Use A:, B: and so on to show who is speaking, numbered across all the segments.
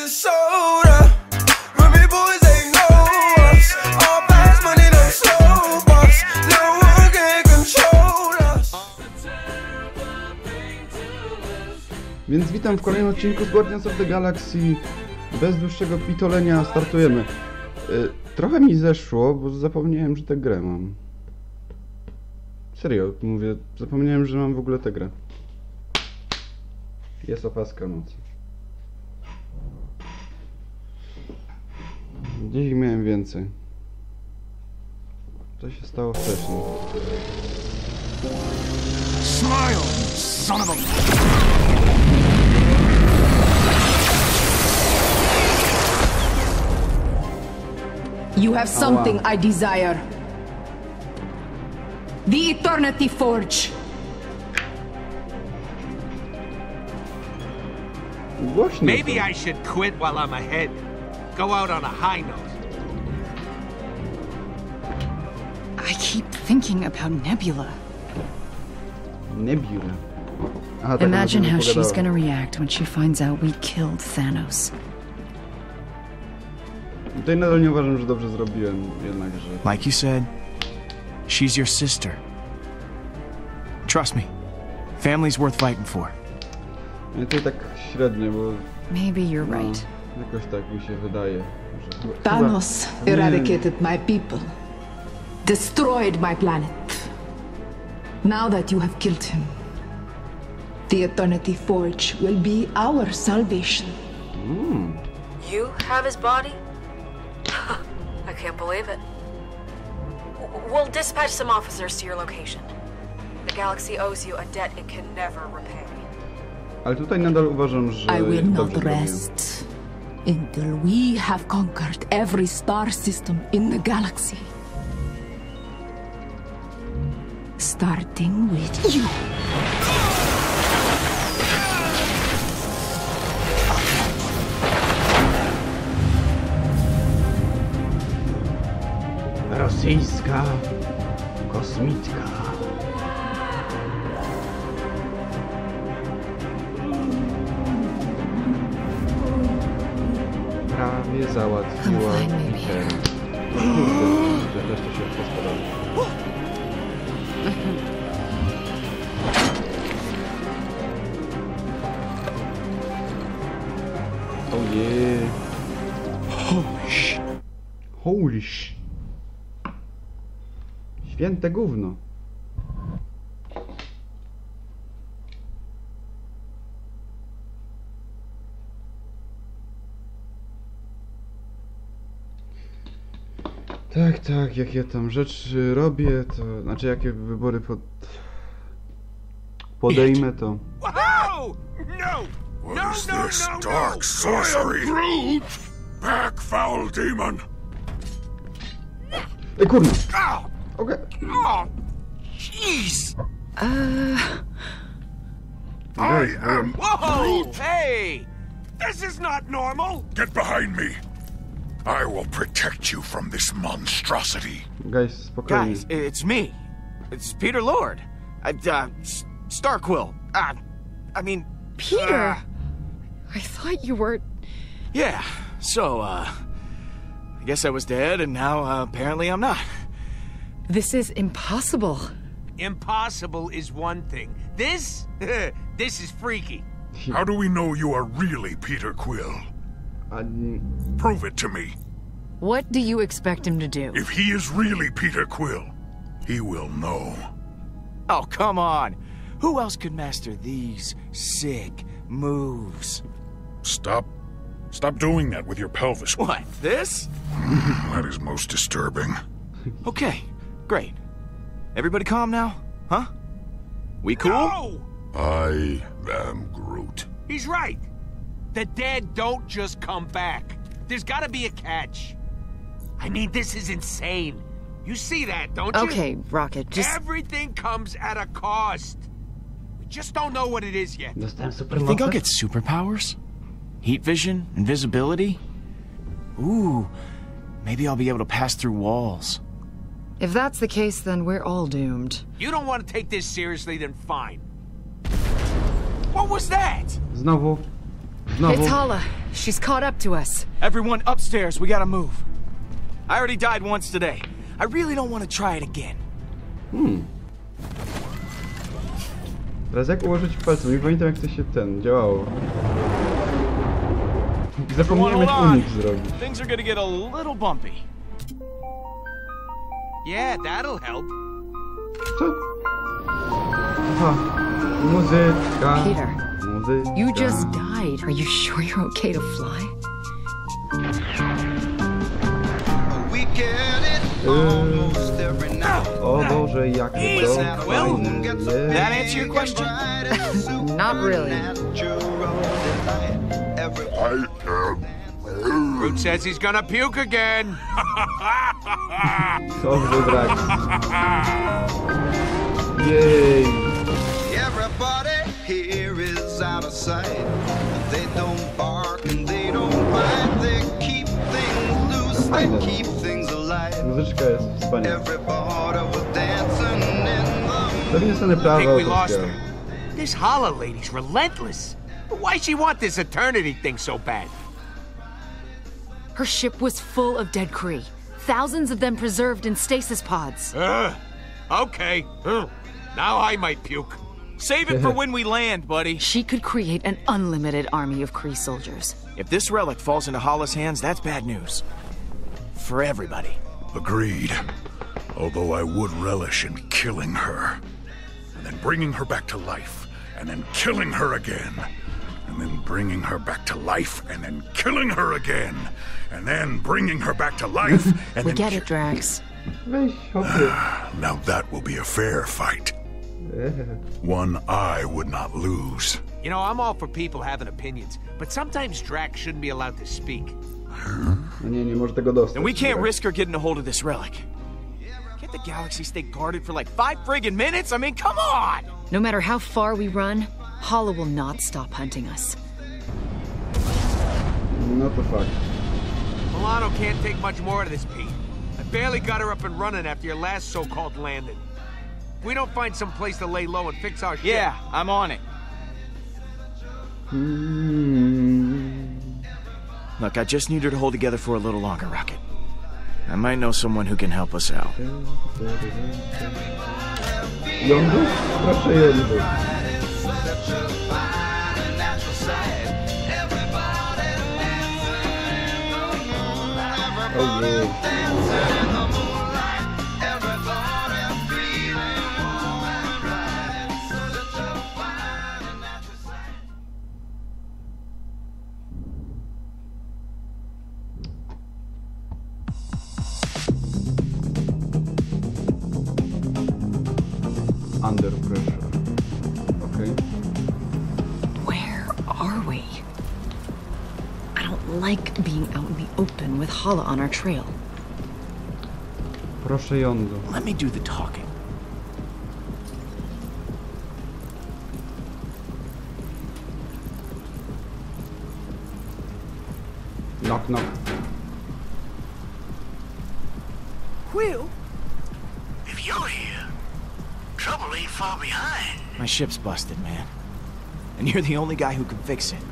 A: just showed up. Remy boys, they know us. All fast money, no slow bucks. No one can control us.
B: Więc witam w kolejnym odcinku z Guardians of the Galaxy. Bez dłuższego pitolenia startujemy. Trochę mi zeszło, bo zapomniałem, że tę grę mam. Serio, mówię, zapomniałem, że mam w ogóle tę grę. Jest opaska nocy. Gdzieś miałem więcej. Co się stało wcześniej?
C: Smile, son of a...
D: You have something I desire. The Eternity Forge.
E: Maybe I should quit while I'm ahead. Go out on a high note.
F: I keep thinking about Nebula.
B: Nebula. Aha, tak
F: Imagine how she's gonna react when she finds out we killed Thanos.
B: Tutaj nadal nie uważam, że dobrze zrobiłem, jednakże...
C: Like you said, she's your sister. Trust me, family's worth fighting for.
B: Ja tutaj tak średnio, bo...
F: Maybe you're right.
B: Jakoś tak mi się wydaje, że...
D: Thanos eradicated my people. Destroyed my planet. Now that you have killed him, the Eternity Forge will be our salvation.
G: You have his body? I can't believe it. We'll dispatch some officers to your location. The galaxy owes you a debt it can never repay.
B: Ale tutaj nadal uważam, że...
D: I will not
B: dobrze
D: rest until we have conquered every star system in the galaxy. Starting with you.
B: Rosyjska kosmitka. Prawie załatwiła Peter. Kurde, wreszcie się postarali. Ojej. Holy sh... Święte gówno. Tak, jak ja tam rzeczy robię, to... Znaczy, jakie wybory podejmę, to...
E: Whoa! No!
C: What is this dark sorcery? Brute! Back, foul demon!
B: Ej, kurna! Okej.
E: Oh, jeez!
C: I am
E: Whoa!
C: Groot!
E: Hey! This is not normal!
C: Get behind me! I will protect you from this monstrosity.
B: Guys, spokojnie.
H: Guys, it's me. It's Peter Lord. Starquill. I mean...
F: Peter! I thought you were...
H: Yeah, so, I guess I was dead, and now, apparently I'm not.
F: This is impossible.
E: Impossible is one thing. This? This is freaky.
C: How do we know you are really Peter Quill? Prove it to me.
F: What do you expect him to do?
C: If he is really Peter Quill, he will know.
H: Oh, come on. Who else could master these sick moves?
C: Stop doing that with your pelvis.
H: What, this?
C: That is most disturbing.
H: Okay, great. Everybody calm now? Huh? We cool?
E: No!
C: I am Groot.
E: He's right. The dead don't just come back. There's gotta be a catch. I mean, this is insane. You see that, don't you?
F: Okay, Rocket, just...
E: Everything comes at a cost. We just don't know what it is yet.
H: You think I'll get superpowers? Heat vision? Invisibility? Ooh, maybe I'll be able to pass through walls.
F: If that's the case, then we're all doomed.
E: You don't want to take this seriously, then fine. What was that?
B: Znowu. Znowu.
F: It's Hala. She's caught up to us.
H: Everyone upstairs, we gotta move. I already died once today. I really don't want to try it again.
B: Teraz jak ułożyć palcem? Nie pamiętam jak to się działało. Zapomniałem jak unik zrobić.
H: Things are gonna get a little bumpy.
E: Yeah, that'll help.
B: Co? Aha. Muzyka.
F: Peter,
B: Muzyka.
F: you just died. Are you sure you're okay to fly?
B: O Boże, jak to fajne jest.
H: That answer your question?
F: Not really.
E: Groot says he's gonna puke again.
B: Dobrze, Drax. Jej.
A: Everybody here is out of sight. They don't bark and they don't bite. They keep things loose, they keep things alive.
B: Muzyczka jest wspaniała.
A: Everybody was dancing in the
B: Pewnie są prawa
E: I think we lost
B: autorskie.
E: her. This Hala lady's relentless. Why she want this eternity thing so bad?
F: Her ship was full of dead Kree. Thousands of them preserved in stasis pods.
E: Okay. Now I might puke.
H: Save it for when we land, buddy.
F: She could create an unlimited army of Kree soldiers.
H: If this relic falls into Hala's hands, that's bad news. For everybody.
C: Agreed. Although I would relish in killing her. And then bringing her back to life. And then killing her again. And then bringing her back to life. And then killing her again. And then bringing her back to life. And
F: We
C: then
F: get it, Drax.
B: Weź, hopy.
C: Now that will be a fair fight. One I would not lose.
E: You know, I'm all for people having opinions, but sometimes Drax shouldn't be allowed to speak.
B: No nie może tego dostać.
H: And we can't
B: Drax.
H: risk her getting a hold of this relic. Can't the galaxy stay guarded for like 5 friggin' minutes? I mean, come on!
F: No matter how far we run, Hala will not stop hunting us.
B: No to fakt.
E: Milano can't take much more of this, Pete. I barely got her up and running after your last so-called landing. If we don't find some place to lay low and fix our shit...
H: Yeah, I'm on it. Look, I just need her to hold together for a little longer, Rocket. I might know someone who can help us out.
B: Jądu? Proszę jądu. Ojej. Under pressure. Okay.
F: Where are we? I don't like being out in the open with Hala on our trail.
B: Proszę jądu.
H: Let me do the talking.
B: Knock, knock.
I: Quill? If you're here, trouble ain't far behind.
H: My ship's busted, man. And you're the only guy who can fix it.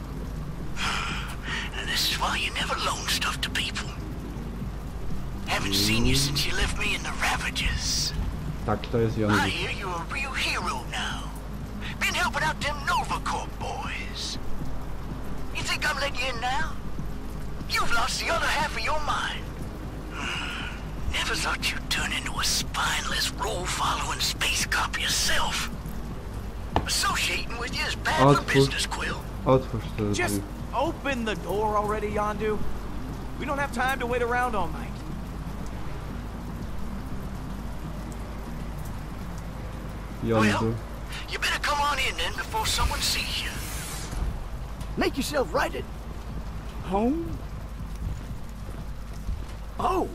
I: And this is why you never loan stuff to people. Haven't seen you since you left me in the Ravages.
B: Tak, to jest
I: I
B: jądu.
I: hear you're a real hero now. Been helping out them Nova Corps boys. You think I'm letting you in now? You've lost the other half of your mind. Never thought you'd turn into a spineless, role-following space cop yourself. Associating with you is bad for business, Quill.
B: Otwórz to.
H: Just open the door already, Yondu. We don't have time to wait around all night.
B: Jądu.
I: You better come on in then before someone sees you. Make yourself right at home? Oh,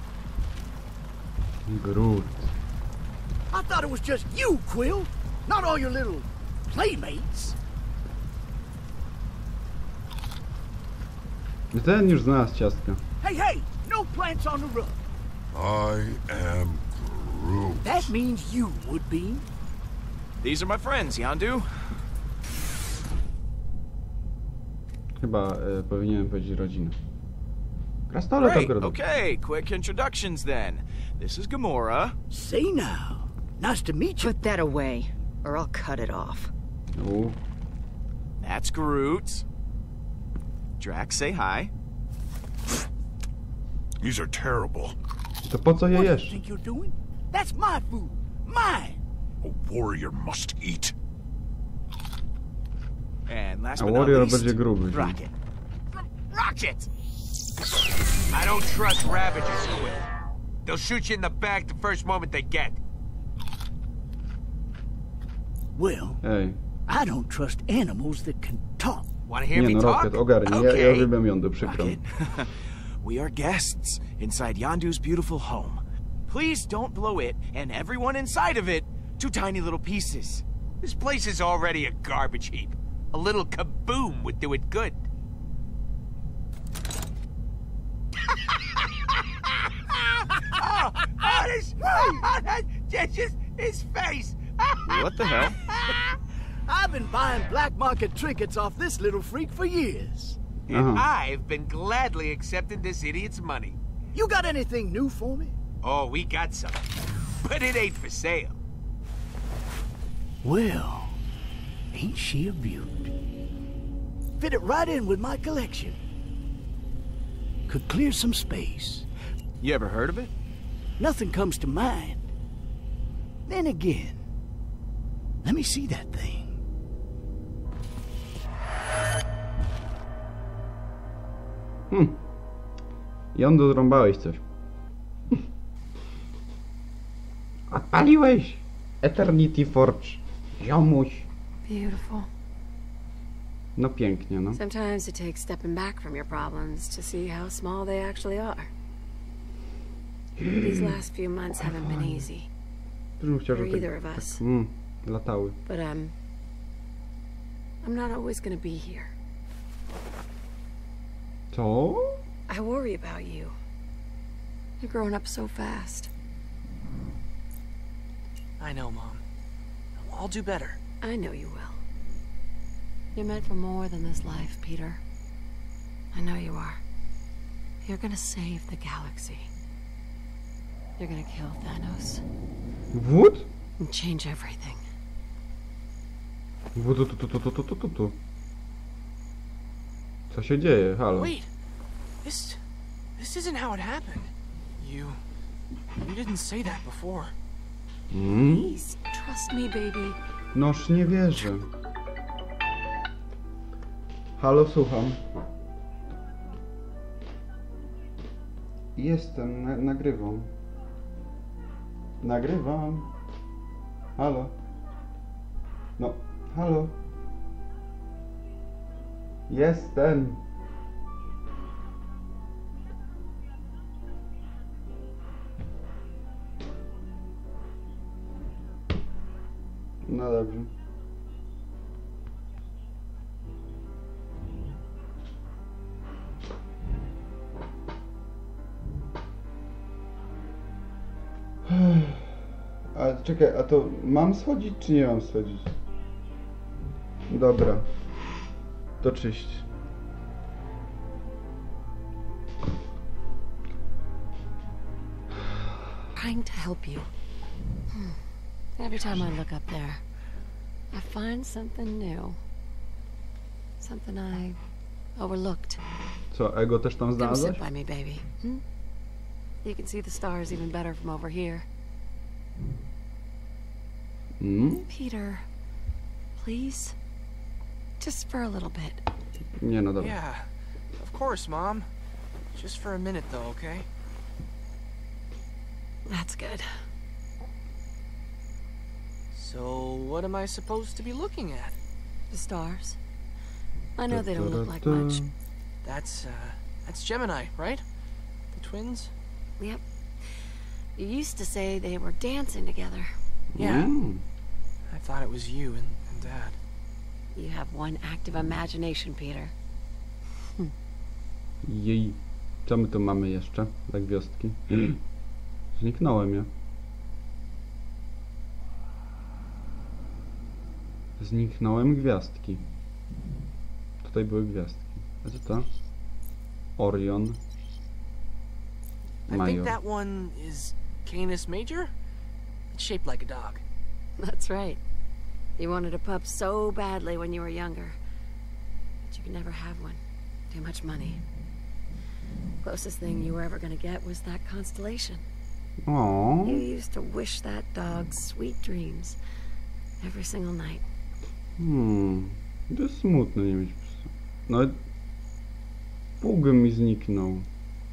B: Groot.
I: I thought it was just you, Quill. Not all your little playmates.
B: Ten już znalazł ciastka.
I: Hey, hey, no plants on the roof.
C: I am Groot.
I: That means you, Woodbeam.
H: These are my friends, Yondu.
B: chyba powinienem powiedzieć rodzina. Krasnolud
H: Great,
B: akurat.
H: okay, quick introductions then. This is Gamora.
I: Say now. Nice to meet you.
F: Put that away, or I'll cut it off.
H: That's Groot. Drax, say hi.
C: These are terrible.
B: To po co je
I: What do you
B: jesz?
I: think you're doing? That's my food. Mine.
C: A warrior must eat.
H: And last
B: A
H: but not
B: warrior
H: least,
B: będzie gruby.
H: Rocket. Rocket!
E: I don't trust Ravager's squid. They'll shoot you in the back the first moment they get.
I: Well,
B: Ej,
I: I don't trust animals that can talk.
E: Wanna hear
B: nie
E: me
B: no,
E: talk?
B: Rocket, ogarnij. Ja uwielbiam jądu, przykro mi.
H: Rocket. We are guests inside Yondu's beautiful home. Please don't blow it and everyone inside of it to tiny little pieces.
E: This place is already a garbage heap. A little kaboom would do it good. That's just his face.
H: What the hell?
I: I've been buying black market trinkets off this little freak for years.
E: And I've been gladly accepting this idiot's money.
I: You got anything new for me?
E: Oh, we got some. But it ain't for sale.
I: Well, ain't she a beaut? Fit it right in with my collection. Could clear some space.
H: You ever heard of it?
I: Nothing comes to mind. Then again, let me see that thing.
B: Jądu, zrąbałeś coś. Odpaliłeś! Eternity Forge. Ziomuś.
G: Beautiful.
B: No pięknie, no.
G: Sometimes it takes stepping back from your problems to see how small they actually are. These last few months haven't been easy.
B: Też bym chciał,
G: For
B: żeby
G: either of us.
B: latały.
G: But I'm not always gonna be here.
B: Co?
G: I worry about you. You're growing up so fast.
J: I know, Mom. I'll do better.
G: I know you will. You're meant for more than this life, Peter. I know you are. You're gonna save the galaxy. You're gonna kill Thanos.
B: Wód?
G: And change everything.
B: Wód, tu. Co się dzieje? Halo.
J: Wait, this isn't how it happened. You didn't say that before.
G: Please, trust me, baby.
B: Noż nie wierzę. Halo, słucham. Jestem, nagrywam. Nagrywam. Halo. No, halo. Jestem. No dobrze. A czekaj, a to mam schodzić, czy nie mam schodzić? Dobra. To czyść.
G: Trying to help you. Every time I look up there, I find something new. Something I overlooked.
B: Co, ego też tam
G: Come
B: znalazłeś?
G: sit by me, baby. You can see the stars even better from over here. Peter, please? Just for a little bit.
B: Nie, no dobra.
J: Yeah, of course, Mom. Just for a minute, though, okay?
G: That's good.
J: So, what am I supposed to be looking at?
G: The stars. I know they don't look like much.
J: That's Gemini, right? The twins?
G: Yep. You used to say they were dancing together.
J: Yeah. I thought it was you and Dad.
G: You have one active imagination, Peter.
B: Jej. Co my tu mamy jeszcze? Dla gwiazdki. Zniknąłem ja. Zniknąłem gwiazdki. Tutaj były gwiazdki. A co to? Orion.
J: I think
B: Major.
J: that one is Canis Major? It's shaped like a dog.
G: That's right. You wanted a pup so badly when you were younger. But you could never have one. Too much money. Closest thing you were ever gonna get was that constellation.
B: O.
G: You used to wish that dog sweet dreams every single night.
B: To jest smutne nie mieć psa. Nawet pług mi zniknął.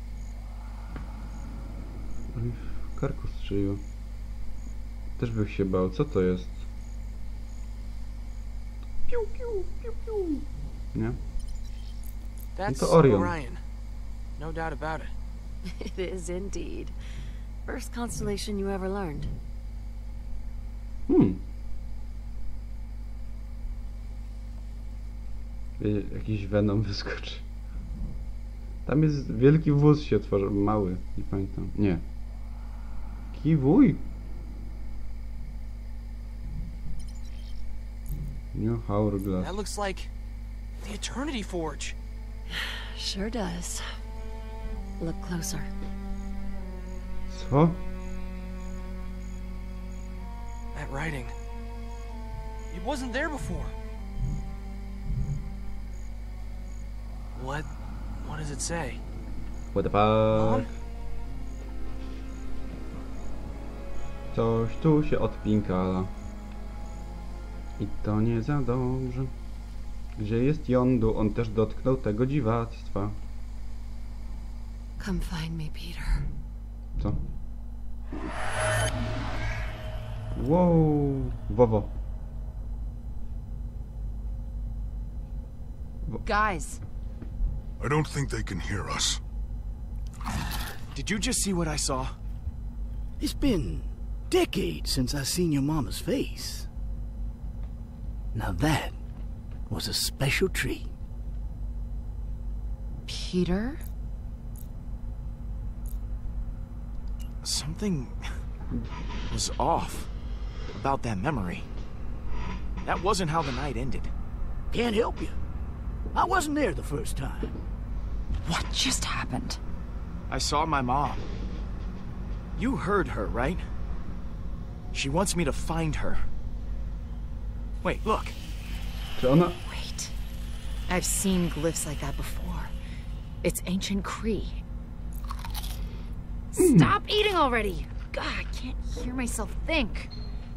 B: Ale mi w karku strzeliło. Też bych się bał. Co to jest? Piu, piu, piu, piu. Nie?
J: That's
B: to Orion.
J: Orion. No doubt about it.
G: It is indeed. First constellation you ever learned.
B: Jakiś Venom wyskoczy. Tam jest wielki wóz się otworzył. Mały. Nie pamiętam. Nie. Kiwuj. New Hourglass.
J: That looks like the Eternity Forge.
G: Sure does. Look closer.
B: Co?
J: That writing. It wasn't there before. What does it say?
B: What the fuck?
J: Mom?
B: Coś tu się odpinkala. I to nie za dobrze. Gdzie jest Yondu? On też dotknął tego dziwactwa.
G: Come find me, Peter.
B: Co? Wow! Wowo.
D: Guys,
C: I don't think they can hear us.
H: Did you just see what I saw?
I: It's been decades since I seen your mama's face. Now that was a special treat.
D: Peter?
H: Something was off about that memory. That wasn't how the night ended.
I: Can't help you. I wasn't there the first time.
D: What just happened?
H: I saw my mom. You heard her, right? She wants me to find her. Wait, look.
B: Czy ona...
D: Wait. I've seen glyphs like that before. It's ancient Cree. Stop eating already! God, I can't hear myself think.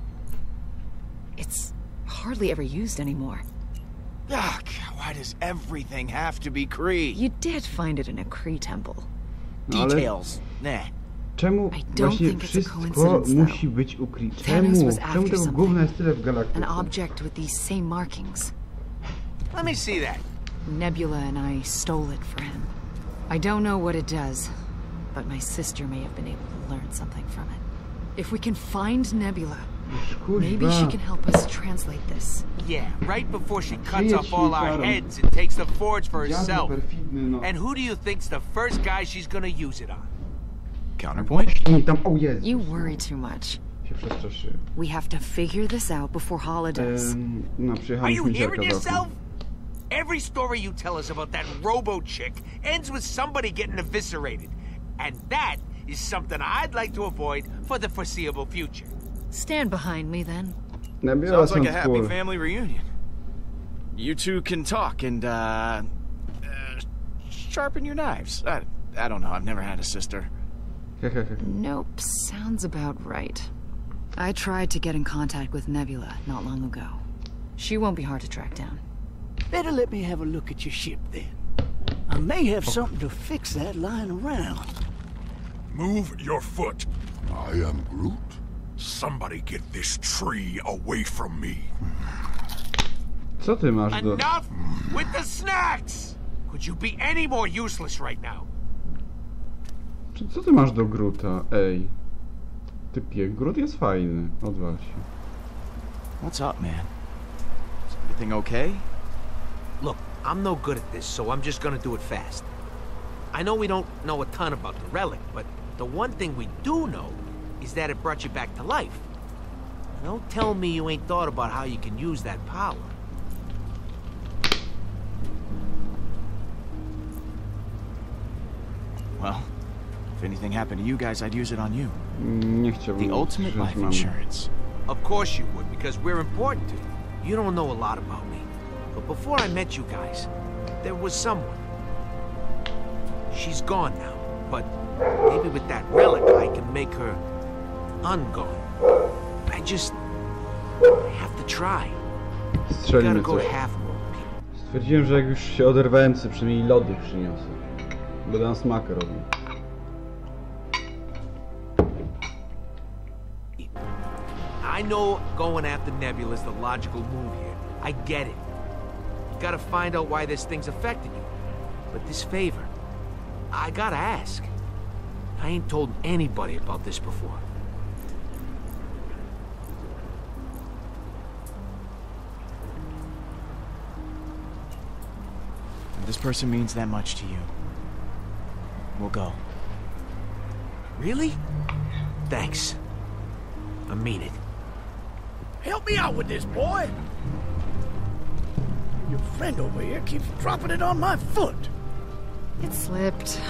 D: It's hardly ever used anymore.
H: Ugh, why does everything have to be Cree?
D: You did find it in a Cree temple.
B: No, ale
H: Details. Nah.
B: czemu
D: I don't
B: właśnie
D: think it's a
B: wszystko
D: coincidence,
B: musi
D: though.
B: być ukryte?
D: Thanos
B: Czemu?
D: was
B: Czemu
D: after
B: tego
D: something.
B: gówna jest tyle w
D: An
B: galaktyce?
D: object with these same markings.
E: Let me see that.
D: Nebula and I stole it for him. I don't know what it does, but my sister may have been able to learn something from it. If we can find Nebula, maybe she can help us translate this.
E: Yeah, right before she cuts
B: Yes,
E: off all
B: she's
E: our
B: got 'em.
E: heads and takes the forge for
B: Dziadu
E: herself.
B: perfidny, no.
E: And who do you think's the first guy she's gonna use it on?
H: Counterpoint?
B: Nie, tam, o Jezus.
D: You worry too much.
B: Się przestraszyłem.
D: We have to figure this out before Hala does.
B: No,
E: Are
B: przyjechałem
E: you
B: z
E: hearing
B: Mizerka
E: yourself? Every story you tell us about that robo-chick ends with somebody getting eviscerated. And that is something I'd like to avoid for the foreseeable future.
D: Stand behind me, then.
B: Nebula
H: Sounds
B: są
H: like a happy
B: cool.
H: family reunion. You two can talk and, sharpen your knives. I don't know, I've never had a sister.
D: Nope, sounds about right. I tried to get in contact with Nebula not long ago. She won't be hard to track down.
I: Better let me have a look at your ship then. I may have something to fix that lying around.
C: Move your foot. I am Groot. Somebody get this tree away from me.
B: Co ty masz do...
E: Enough with the snacks! Could you be any more useless right now?
B: Co ty masz do Groota? Ej. Typie, Groot jest fajny. Odwal się.
H: What's up, man? Is everything okay?
E: Look, I'm no good at this, so I'm just gonna do it fast. I know we don't know a ton about the relic, but the one thing we do know is that it brought you back to life. Don't tell me you ain't thought about how you can use that power.
H: Well, if anything happened to you guys, I'd use it on you.
B: Nie chciałbym
H: The ultimate
B: utrzymać
H: life
B: mamy.
H: insurance.
E: Of course you would, because we're important to you. You don't know a lot about me. But before I met you guys, there was someone. She's gone now, but maybe with that relic I can make her ungone. I have to try. Gotta
B: Strzelimy
E: go to
B: coś.
E: Half-World, people.
B: Stwierdziłem, że jak już się oderwałem, to przynajmniej lody przyniosę. Bo tam smakę robię.
E: I know going after Nebula is the logical move here. I get it. You gotta find out why this thing's affected you. But this favor, I gotta ask. I ain't told anybody about this before.
H: If this person means that much to you, we'll go.
E: Really? Thanks. I mean it.
I: Help me out with this, boy. Your friend over here keeps dropping it on my foot.
F: It slipped.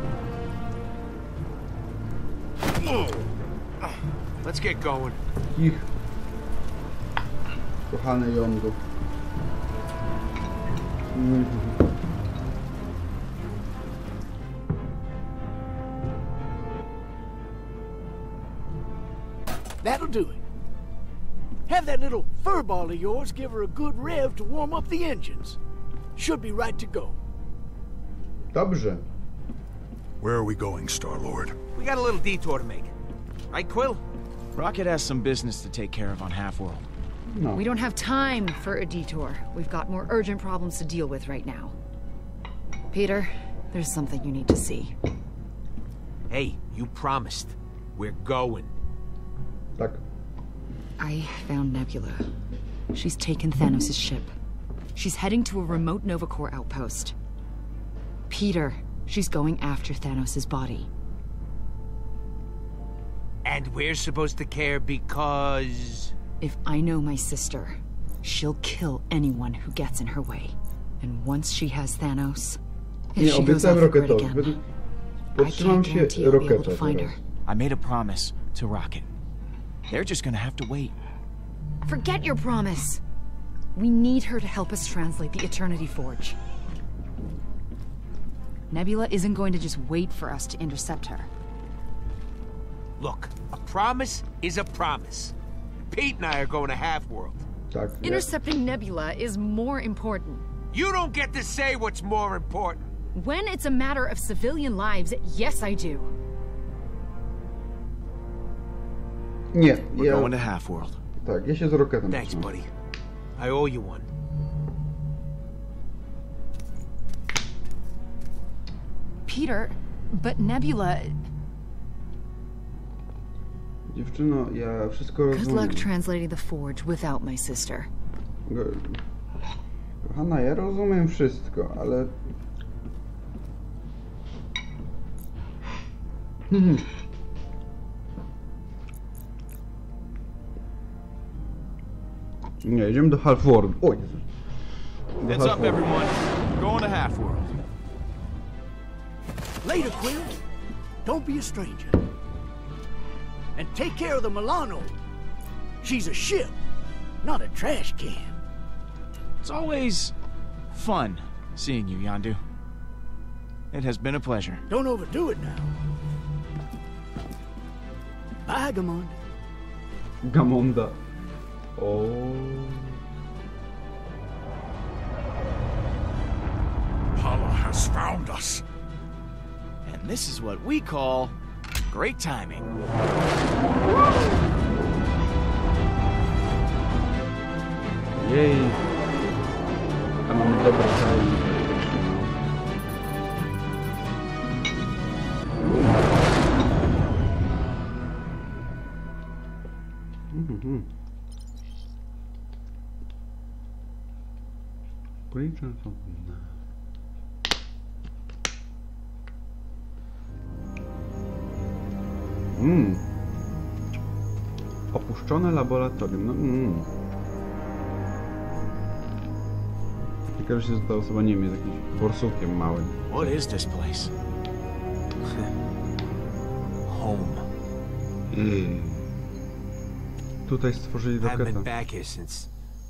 E: Let's get going.
B: Ich. Kochane jądro.
I: That'll do it. Have that little furball of yours give her a good rev to warm up the engines. Should be right to go.
B: Dobrze.
C: Where are we going, Star-Lord?
E: We got a little detour to make. Right, Quill?
H: Rocket has some business to take care of on Half-World.
B: No.
F: We don't have time for a detour. We've got more urgent problems to deal with right now. Peter, there's something you need to see.
E: Hey, you promised. We're going.
B: Tak.
F: I found Nebula. She's taken Thanos' ship. She's heading to a remote Nova Corps outpost. Peter, she's going after Thanos' body.
E: And we're supposed to care because...
F: If I know my sister, she'll kill anyone who gets in her way. And once she has Thanos, if
B: Nie,
F: she goes
B: obiecałem
F: off the grid
B: Rocketowi.
F: again, I
B: Podtrzymam
F: can't
B: się
F: guarantee I'll be able to
B: Rocketa
F: find
B: teraz.
F: her.
H: I made a promise to Rocket. They're just gonna have to wait.
F: Forget your promise. We need her to help us translate the Eternity Forge. Nebula isn't going to just wait for us to intercept her.
E: Look, a promise is a promise. Pete and I are going to Half-World.
B: Tak. Ja.
F: Intercepting Nebula is more important.
E: You don't get to say what's more important.
F: When it's a matter of civilian lives, yes I do.
B: Nie,
H: We're
B: ja...
H: going to Half-World.
B: Tak, ja się z Rocketem
E: Thanks,
B: trzymam.
E: buddy. I owe you one.
F: Peter, but Nebula...
B: Dziewczyno, ja wszystko
F: Good
B: rozumiem.
F: luck translating the Forge without my sister.
B: Kochana, ja rozumiem wszystko, ale... Nie, jedziemy do Half-World. O Jezu. Do
H: Heads up,
B: Half-World.
H: everyone. Going to Half-World.
I: Later, Quill. Don't be a stranger. And take care of the Milano. She's a ship, not a trash can.
H: It's always fun seeing you, Yondu. It has been a pleasure.
I: Don't overdo it now. Bye, Gamond.
B: Gamonda. O.
C: Hala has found us.
H: And this is what we call great timing.
B: Jej. A mamy dobry timing. Policzę to. Opuszczone laboratorium. Ciekawe, że ta osoba nie wiem, jest jakimś borsówkiem małym.
H: What is this place?
E: Home.
B: Tutaj stworzyli
E: Haven't been
B: roketa.
E: back here since.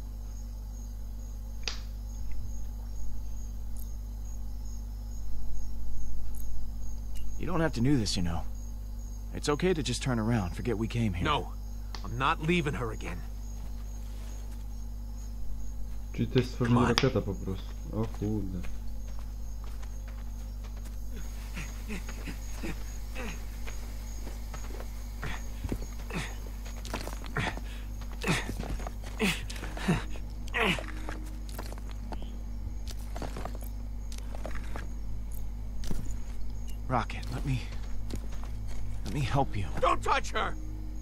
H: You don't have to do this, you know. It's okay to just turn around, forget we came here.
E: No, I'm not leaving her again.
B: Czyli to jest stworzenie roketa po prostu. O kurde.
H: Rocket, let me help you.
E: Don't touch her!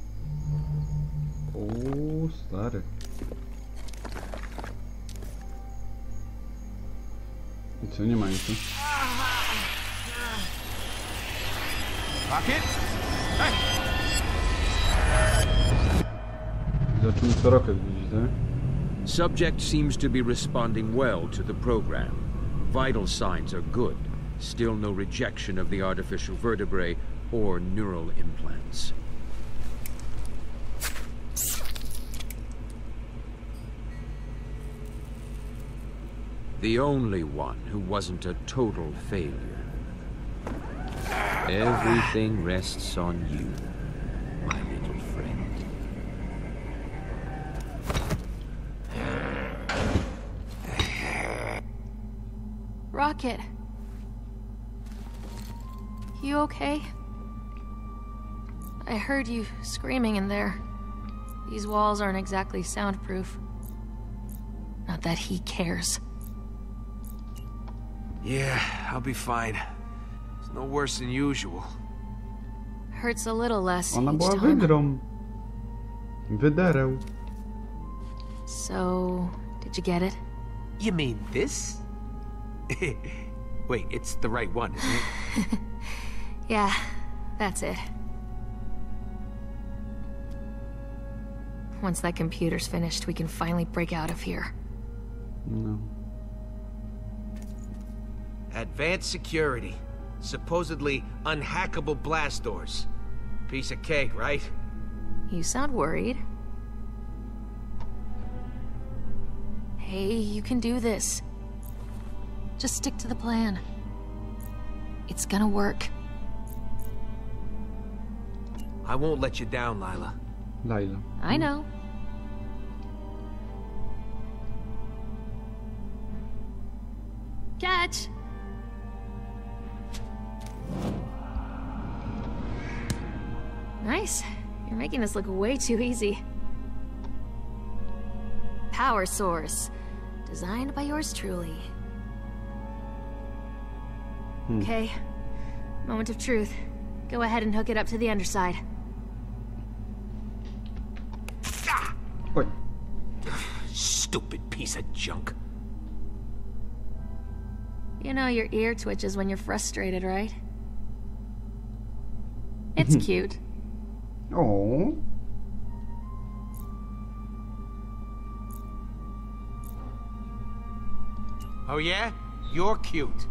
B: O, stary. I co, nie ma nic?
E: Rocket? Hey!
B: Zaczynamy co rokiet widzieć, tak?
K: Subject seems to be responding well to the program. Vital signs are good. Still no rejection of the artificial vertebrae or neural implants. The only one who wasn't a total failure. Everything rests on you, my little friend.
G: Rocket. You okay? I heard you screaming in there. These walls aren't exactly soundproof. Not that he cares.
E: Yeah, I'll be fine. It's no worse than usual.
G: Hurts a little less
B: Ona
G: each
B: była
G: time.
B: wydrą. Wydereł.
G: So, did you get it?
E: You mean this? Wait, it's the right one, isn't it?
G: Yeah, that's it. Once that computer's finished, we can finally break out of here.
B: No.
E: Advanced security. Supposedly unhackable blast doors. Piece of cake, right?
G: You sound worried. Hey, you can do this. Just stick to the plan. It's gonna work.
E: I won't let you down, Lila.
B: Layla.
G: I know. Catch! Nice. You're making this look way too easy. Power source. Designed by yours truly. Okay. Moment of truth. Go ahead and hook it up to the underside.
B: Oj.
E: Stupid piece of junk.
G: You know your ear twitches when you're frustrated, right? It's cute.
B: O.
E: Oh yeah? You're cute.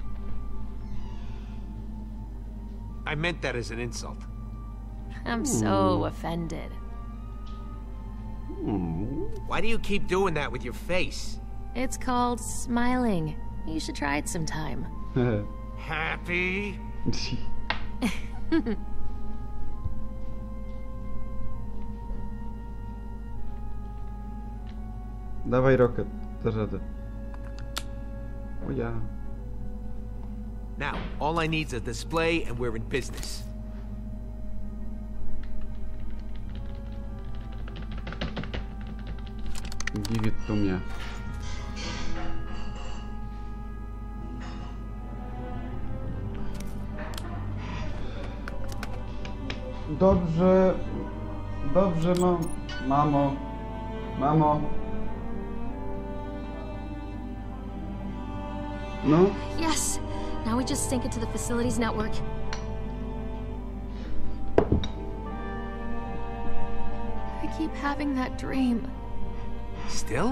E: I meant that as an insult.
G: I'm so offended.
E: Why do you keep doing that with your face?
G: It's called smiling. You should try it sometime.
E: Happy?
B: Dawaj rokiet, dasz radę. O ja.
E: Now, all I need is a display and we're in business.
B: Give it to me. Dobrze. Dobrze, no. Mamo. Mamo. No.
G: Yes! Now we just sync it to the facility's network. I keep having that dream.
E: Still?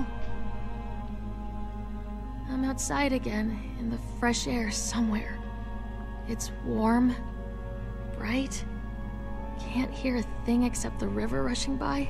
G: I'm outside again, in the fresh air somewhere. It's warm, right? Can't hear a thing except the river rushing by.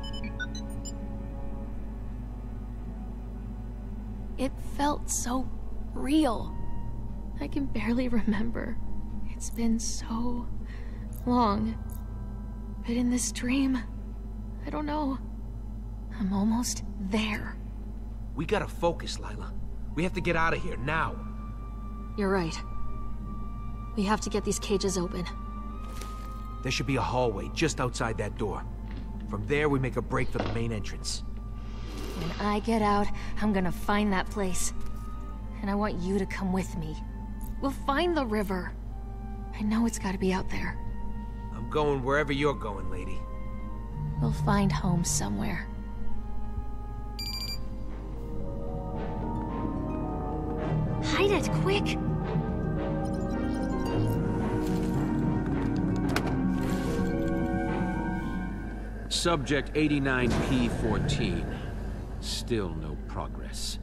G: It felt so real. I can barely remember. It's been so long. But in this dream, I don't know. I'm almost there.
E: We gotta focus, Lila. We have to get out of here now.
G: You're right. We have to get these cages open.
E: There should be a hallway just outside that door. From there, we make a break for the main entrance.
G: When I get out, I'm gonna find that place. And I want you to come with me. We'll find the river. I know it's gotta be out there.
E: I'm going wherever you're going, lady.
G: We'll find home somewhere. Hide it, quick!
K: Subject 89P14. Still no progress.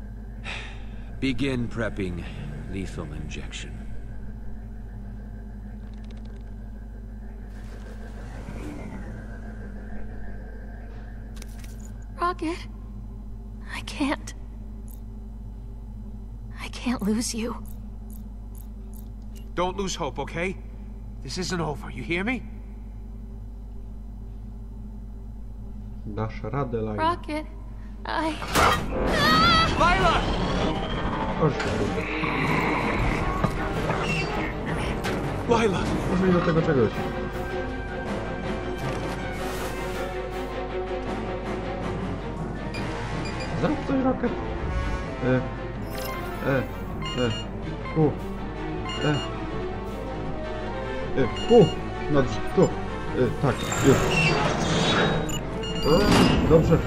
K: Begin prepping lethal injection.
G: Rocket, I can't lose you.
E: Don't lose hope, okay? This isn't over, you hear me?
B: Dasz radę, Lila.
G: Rocket,
E: Lila!
B: Chodź tu.
E: Lila!
B: Użyj do tego czegoś. Zrób coś, Rocket. Dobrze, tu. Tak, już. Dobrze.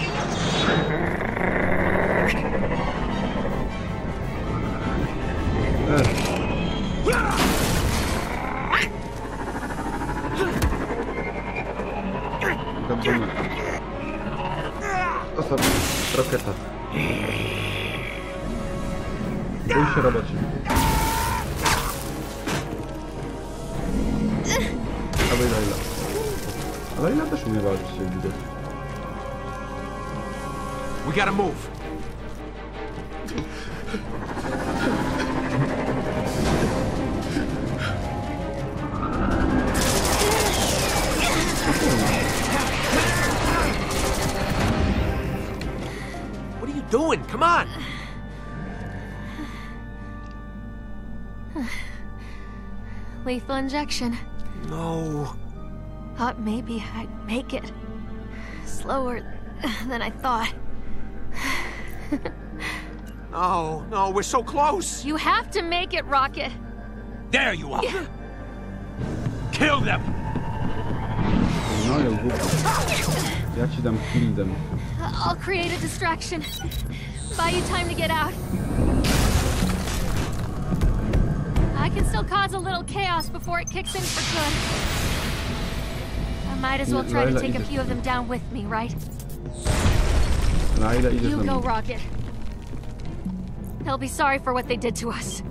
B: Dobrze. Ostatni. Roketa. Bój się, robocie. Dawaj, Lila. A Lila też umie walczyć, się widać.
E: We gotta move. What are you doing? Come on.
G: Lethal injection.
E: No.
G: Thought maybe I'd make it. Slower than I thought.
E: No, no, we're so close.
G: You have to make it, Rocket.
E: There you are. Kill them.
B: No, ja głupio. Ja ci dam kill them.
G: I'll create a distraction. Buy you time to get out. I can still cause a little chaos before it kicks in for good. I might as well try to take a few of them down with me, right? You go, Rocket. They'll be sorry for what they did to us.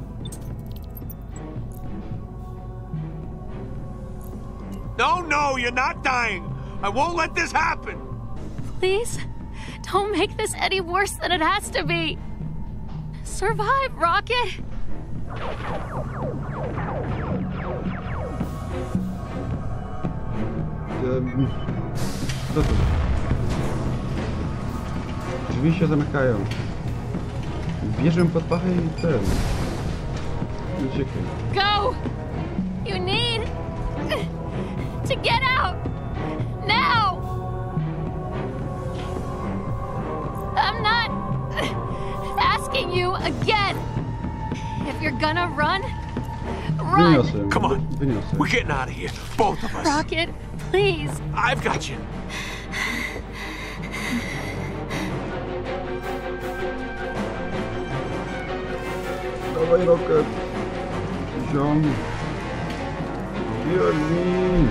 E: No, no, you're not dying. I won't let this happen.
G: Please, don't make this any worse than it has to be. Survive, Rocket.
B: Co to? Drzwi się zamykają. Bierzę pod pachę i ten. Uciekaj.
G: Go! You need to get out now. I'm not asking you again. If you're gonna run, run.
E: Come on. We're getting out of here. Both of us.
G: Rocket, please.
E: I've got you.
B: Dawaj, Rocket. Ziom. Biegnij.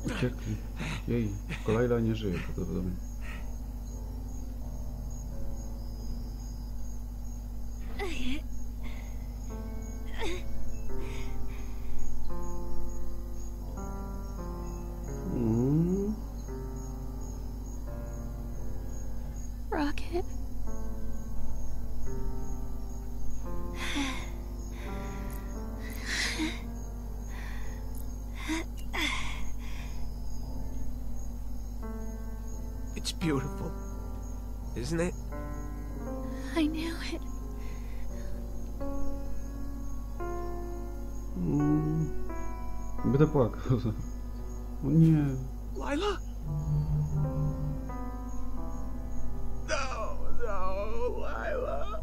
B: Uciekli. Jej, Layla nie żyje prawdopodobnie.
L: Rocket.
E: It's beautiful, isn't it?
L: I knew it.
B: Będę płakał. O nie.
E: Lila? No, Lila.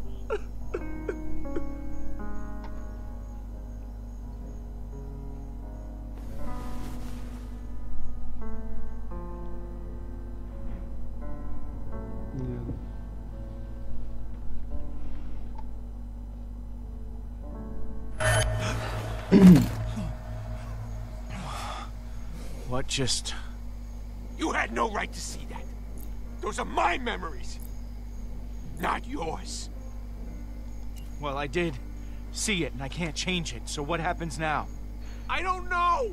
H: What just...
E: You had no right to see that. Those are my memories, not yours.
H: Well, I did see it, and I can't change it, so what happens now?
E: I don't know!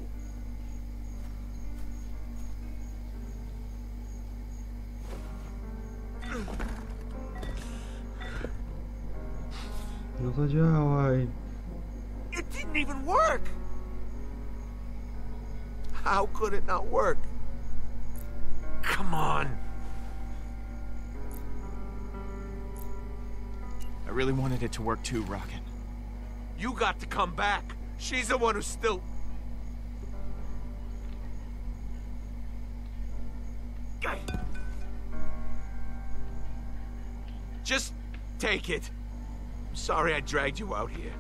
B: No zadziałaj.
E: It didn't even work! How could it not work? Come on.
H: I really wanted it to work too, Rocket.
E: You got to come back. She's the one who's still... Just take it. I'm sorry I dragged you out here.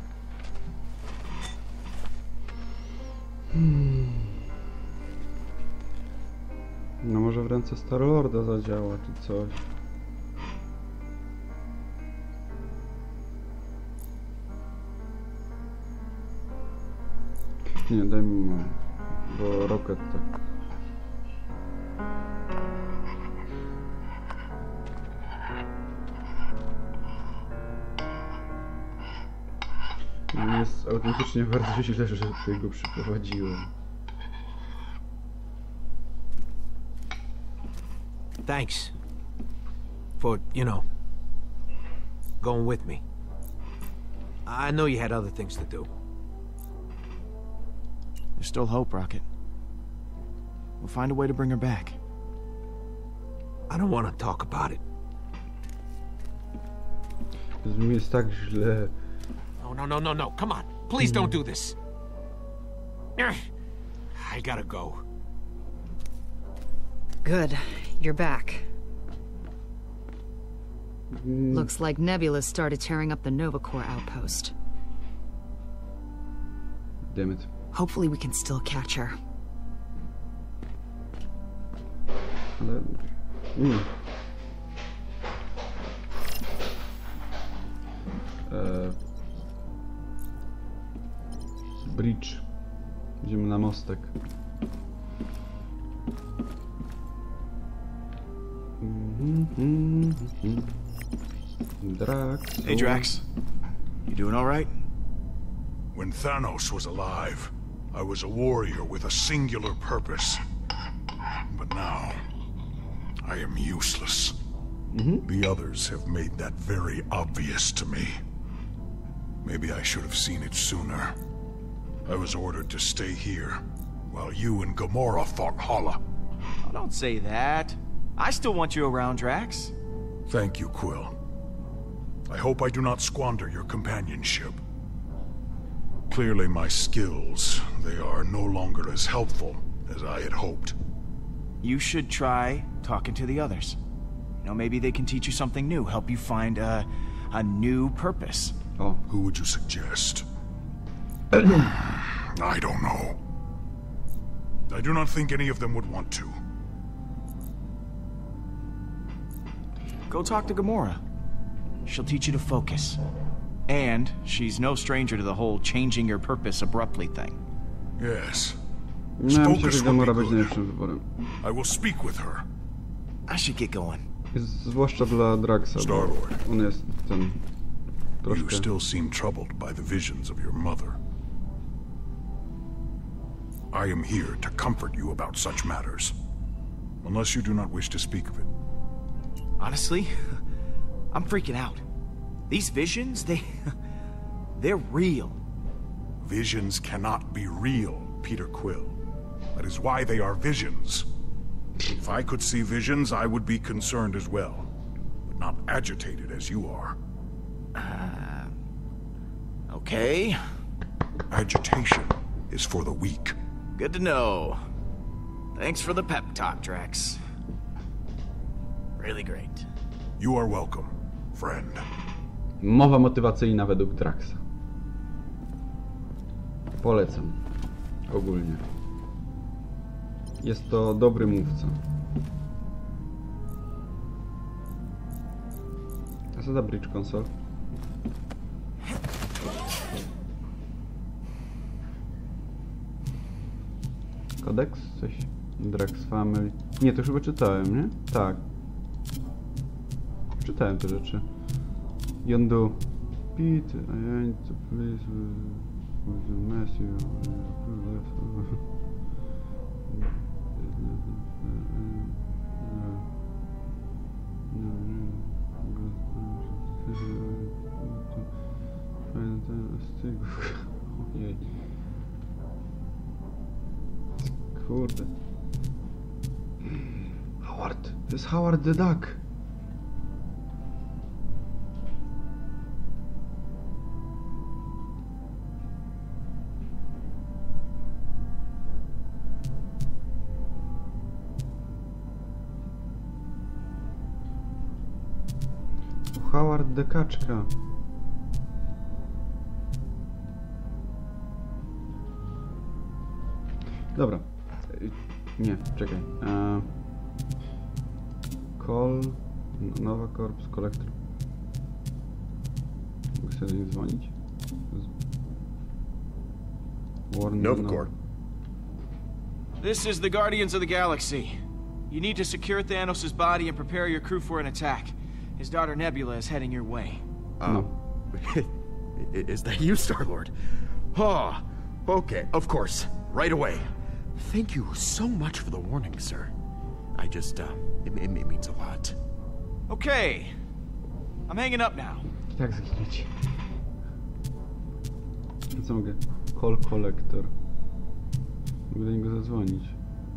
B: No może w ręce Star-Lorda zadziała, czy coś. Nie, daj mi bo Rocket tak. Jest autentycznie bardzo źle, że tego przyprowadziłem.
E: Thanks for, you know, going with me. I know you had other things to do.
H: There's still hope, Rocket. We'll find a way to bring her back.
E: I don't want to talk about it.
B: Mi jest tak źle.
E: No. Come on. Please don't do this. I gotta go.
F: Good. You're back. Looks like Nebula started tearing up the Nova Corps outpost.
B: Damn it.
F: Hopefully we can still catch her.
B: Ale... Bridge. Idziemy na mostek. Drax.
H: Hey, Drax. You doing all right?
C: When Thanos was alive, I was a warrior with a singular purpose. But now, I am useless. The others have made that very obvious to me. Maybe I should have seen it sooner. I was ordered to stay here, while you and Gamora fought Hala.
H: Oh, don't say that. I still want you around, Drax.
C: Thank you, Quill. I hope I do not squander your companionship. Clearly my skills, they are no longer as helpful as I had hoped.
H: You should try talking to the others. You know, maybe they can teach you something new, help you find a new purpose.
B: Oh.
C: Who would you suggest? I don't know. I do not think any of them would want to.
H: Go talk to Gamora. She'll teach you to focus. And she's no stranger to the whole changing your purpose abruptly thing.
C: Yes.
B: No, myślę, że Gamora będzie najlepszym wyborem.
C: I will speak with her.
H: I should get going.
B: Zwłaszcza dla Draxa, bo on jest ten troszkę...
C: You still seem troubled by the visions of your mother. I am here to comfort you about such matters. Unless you do not wish to speak of it.
H: Honestly, I'm freaking out. These visions, they're real.
C: Visions cannot be real, Peter Quill. That is why they are visions. If I could see visions, I would be concerned as well. But not agitated as you are.
H: Okay.
C: Agitation is for the weak.
H: Good to know. Thanks for the pep talk, Drax. Really great.
C: You are welcome, friend.
B: Mowa motywacyjna według Draxa. Polecam. Ogólnie. Jest to dobry mówca. A co za Bridge Console? Kodeks? Coś? Drax Family. Nie, to już chyba czytałem, nie? Tak. Czytałem te rzeczy. Yondu. Pete, I need to please with Matthew. Ojej. Kurde. Howard. To jest Howard the Duck. Howard the Kaczka. Dobra. Nie, czekaj. Call... Nova Corps Collector. Mogę sobie do nich dzwonić?
M: Nova Corps.
H: This is the Guardians of the Galaxy. You need to secure Thanos' body and prepare your crew for an attack. His daughter Nebula is heading your way.
M: Is that you, Star-Lord? Oh, okay, of course. Right away. Thank you so much for the warning, sir. I just, it means a lot.
H: Okay. I'm hanging up now.
B: Tak zginiecie. Co mogę? Call Collector. Mogę do niego zadzwonić.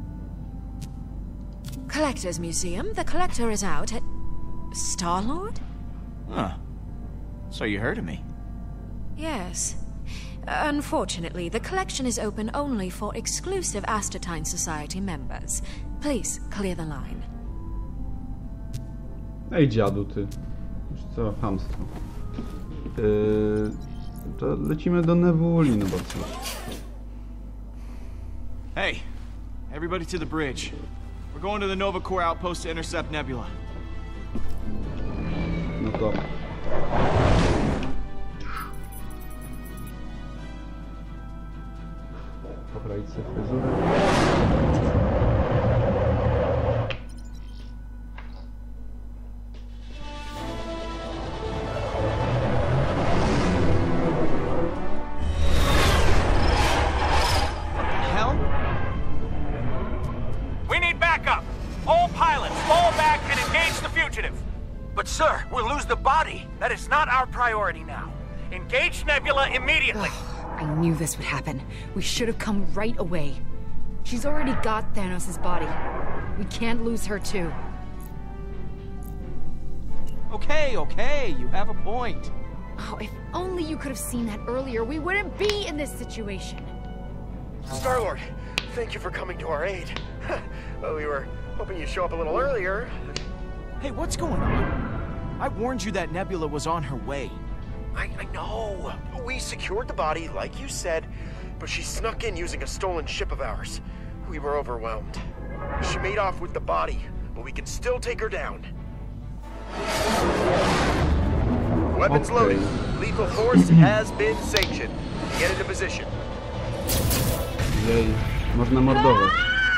G: Collector's Museum. The collector is out at... Star-Lord?
H: Huh. So you heard of me?
G: Yes. Unfortunately, the collection is open only for exclusive Astartine Society members. Please, clear the line.
B: Ej, dziadu, ty. Już co, chamstwo. To lecimy do Nebuli, no bo co?
H: Hey, everybody to the bridge. We're going to the Nova Corps outpost to intercept Nebula.
B: No to... Poprawić sobie fryzurę.
E: We need backup! All pilots, fall back and engage the fugitive!
I: But sir, we'll lose the body.
E: That is not our priority now. Engage Nebula immediately!
F: I knew this would happen. We should have come right away. She's already got Thanos' body. We can't lose her too.
H: Okay, you have a point.
F: Oh, if only you could have seen that earlier, we wouldn't be in this situation.
M: Star-Lord, thank you for coming to our aid. Well, we were hoping you'd show up a little earlier.
H: Hey, what's going on? I warned you that Nebula was on her way.
M: I know. We secured the body, like you said, but she snuck in using a stolen ship of ours. We were overwhelmed. She made off with the body, but we can still take her down. Weapons loaded. Lethal force has been sanctioned. Get into position.
B: Jej, Można mordować.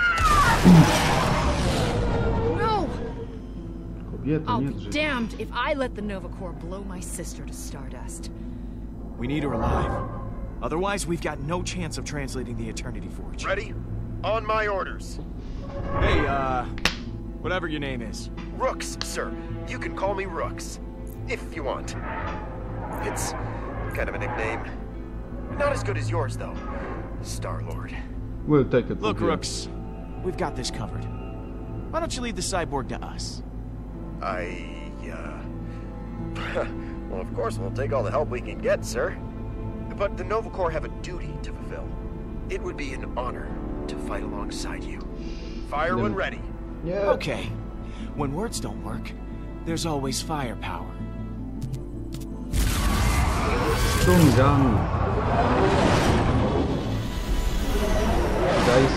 F: No!
B: Kobieta,
F: I'll
B: nie
F: be
B: drzyj.
F: damned if I let the Nova Corps blow my sister to stardust.
H: We need her alive. Otherwise, we've got no chance of translating the Eternity Forge.
M: Ready? On my orders.
H: Hey, whatever your name is.
M: Rooks, sir. You can call me Rooks. If you want. It's kind of a nickname. Not as good as yours, though. Star-Lord.
B: We'll take it.
H: Look, Rooks. We've got this covered. Why don't you leave the cyborg to us?
M: Well, of course, we'll take all the help we can get, sir. But the Nova Corps have a duty to fulfill. It would be an honor to fight alongside you. Fire when ready.
B: Yeah.
H: Okay. When words don't work, there's always firepower.
B: Stun gun. Guys,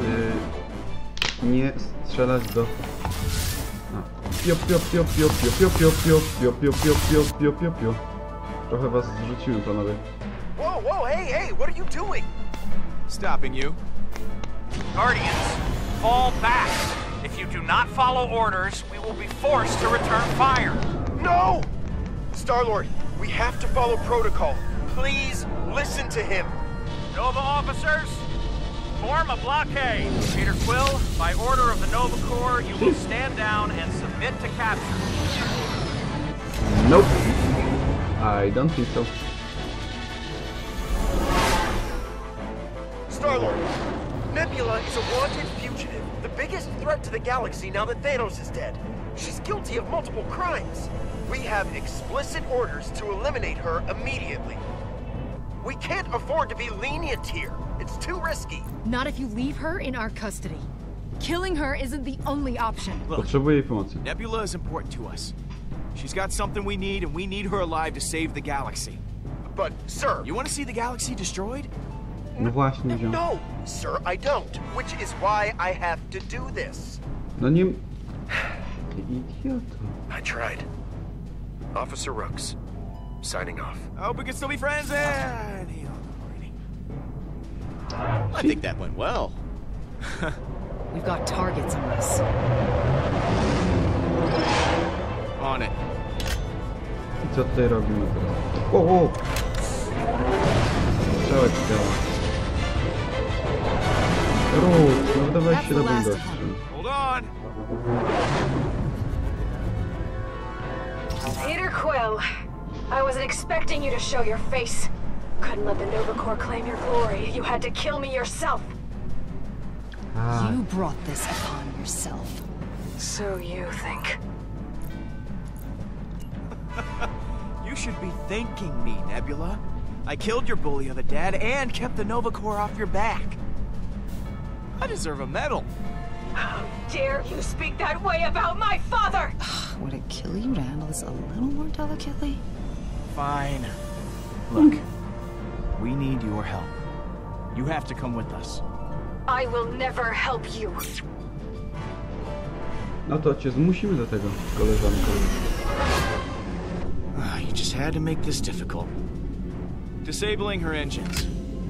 B: nie strzelać do... Pio, pio, pio, pio, pio, pio, pio, pio, pio, pio, pio, pio, pio, pio. Trochę was zrzuciłem, panowie.
M: Whoa, whoa, hey, what are you doing?
H: Stopping you.
N: Guardians, fall back. If you do not follow orders, we will be forced to return fire.
M: No! Star-Lord, we have to follow protocol. Please listen to him.
N: Nova officers, form a blockade. Peter Quill, by order of the Nova Corps, you will stand down and submit to capture.
B: Nope. I don't think so.
M: Star-Lord, Nebula is a wanted fugitive, the biggest threat to the galaxy now that Thanos is dead. She's guilty of multiple crimes. We have explicit orders to eliminate her immediately. We can't afford to be lenient here. It's too risky.
F: Not if you leave her in our custody. Killing her isn't the only option.
B: Potrzebuję jej pomocy.
H: Nebula is important to us. She's got something we need, and we need her alive to save the galaxy.
M: But, sir...
H: You want to see the galaxy destroyed?
B: No właśnie, ziom.
M: No, sir, I don't. Which is why I have to do this.
B: No nie... Ty idioto.
M: I tried. Officer Rooks, signing off.
H: I hope we can still be friends and...
O: I think that went well.
F: We've got targets on us.
H: On it.
B: I co tutaj robimy teraz? O! Strzałek działa. Rób, no wydawałeś się dobrym gościem.
H: Hold on!
G: Peter Quill, I wasn't expecting you to show your face. Couldn't let the Nova Corps claim your glory. You had to kill me yourself.
F: You brought this upon yourself.
G: So you think.
H: You should be thanking me, Nebula. I killed your bully of a dad and kept the Nova Corps off your back. I deserve a medal.
G: How dare you speak that way about my father?
F: Would it kill you to handle this a little more delicately?
H: Fine. Look, we need your help. You have to come with us.
G: I will never help you.
B: No to cię zmusimy do tego, koleżanko.
H: You just had to make this difficult. Disabling her engines.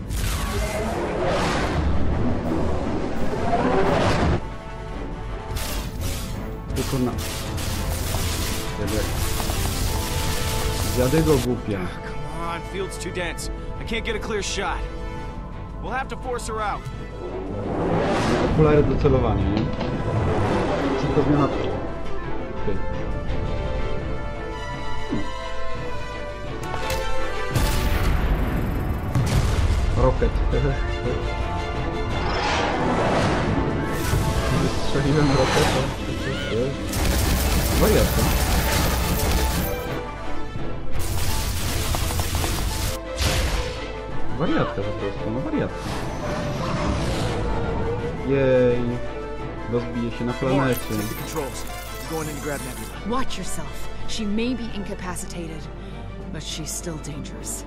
B: Tylko na... Zjadę go, głupia.
H: Come on, field's too dense. I can't get a clear shot. We'll have to force her out.
B: Okulary do celowania, nie? Szybko zmiana... Okay. Rocket. Wystrzeliłem roketa. Wariatka. Wariatka po prostu, no wariatka. Jej. Rozbije się na planecie.
F: Watch yourself. She may be incapacitated, but she's still dangerous.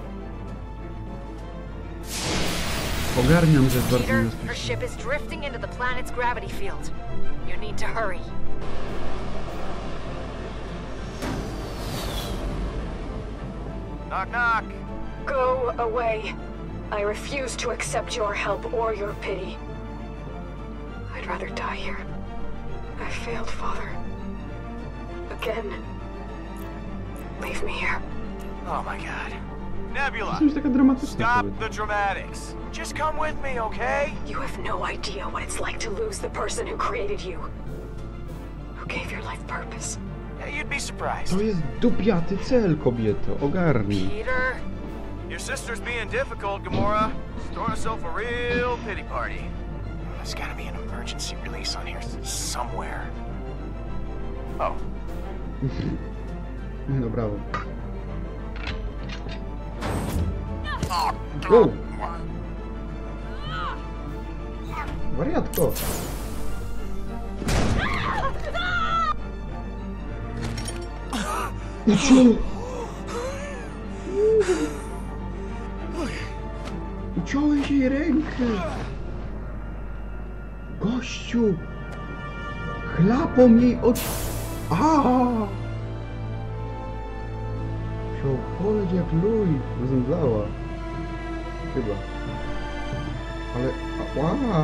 B: Ogarniam, że jest bardzo
G: Peter,
B: niebezpieczne.
G: her ship is drifting into the planet's gravity field. You need to hurry.
N: Knock, knock.
G: Go away. I refuse to accept your help or your pity. I'd rather die here. I failed, Father. Again. Leave me here.
H: Oh my god. Nebula!
B: Jest taka dramatyczna.
H: Stop the dramatics. Just come with me, okay?
G: You have no idea what it's like to lose the person who created you. Who gave your life purpose.
H: Yeah, you'd be surprised.
B: To jest dupiaty cel, kobieto. Ogarnij.
H: Peter? Your sister's being difficult, Gamora. She's throwing herself a real pity party. There's gotta be an emergency release on here somewhere. Oh.
B: No brawo. Wow. Wariatko. I co? Uciąłeś jej rękę. Gościu. Chlapą jej od... Aaaa! Musiał poleć jak luj. Zemdlała. Chyba. Ale... Aaaa!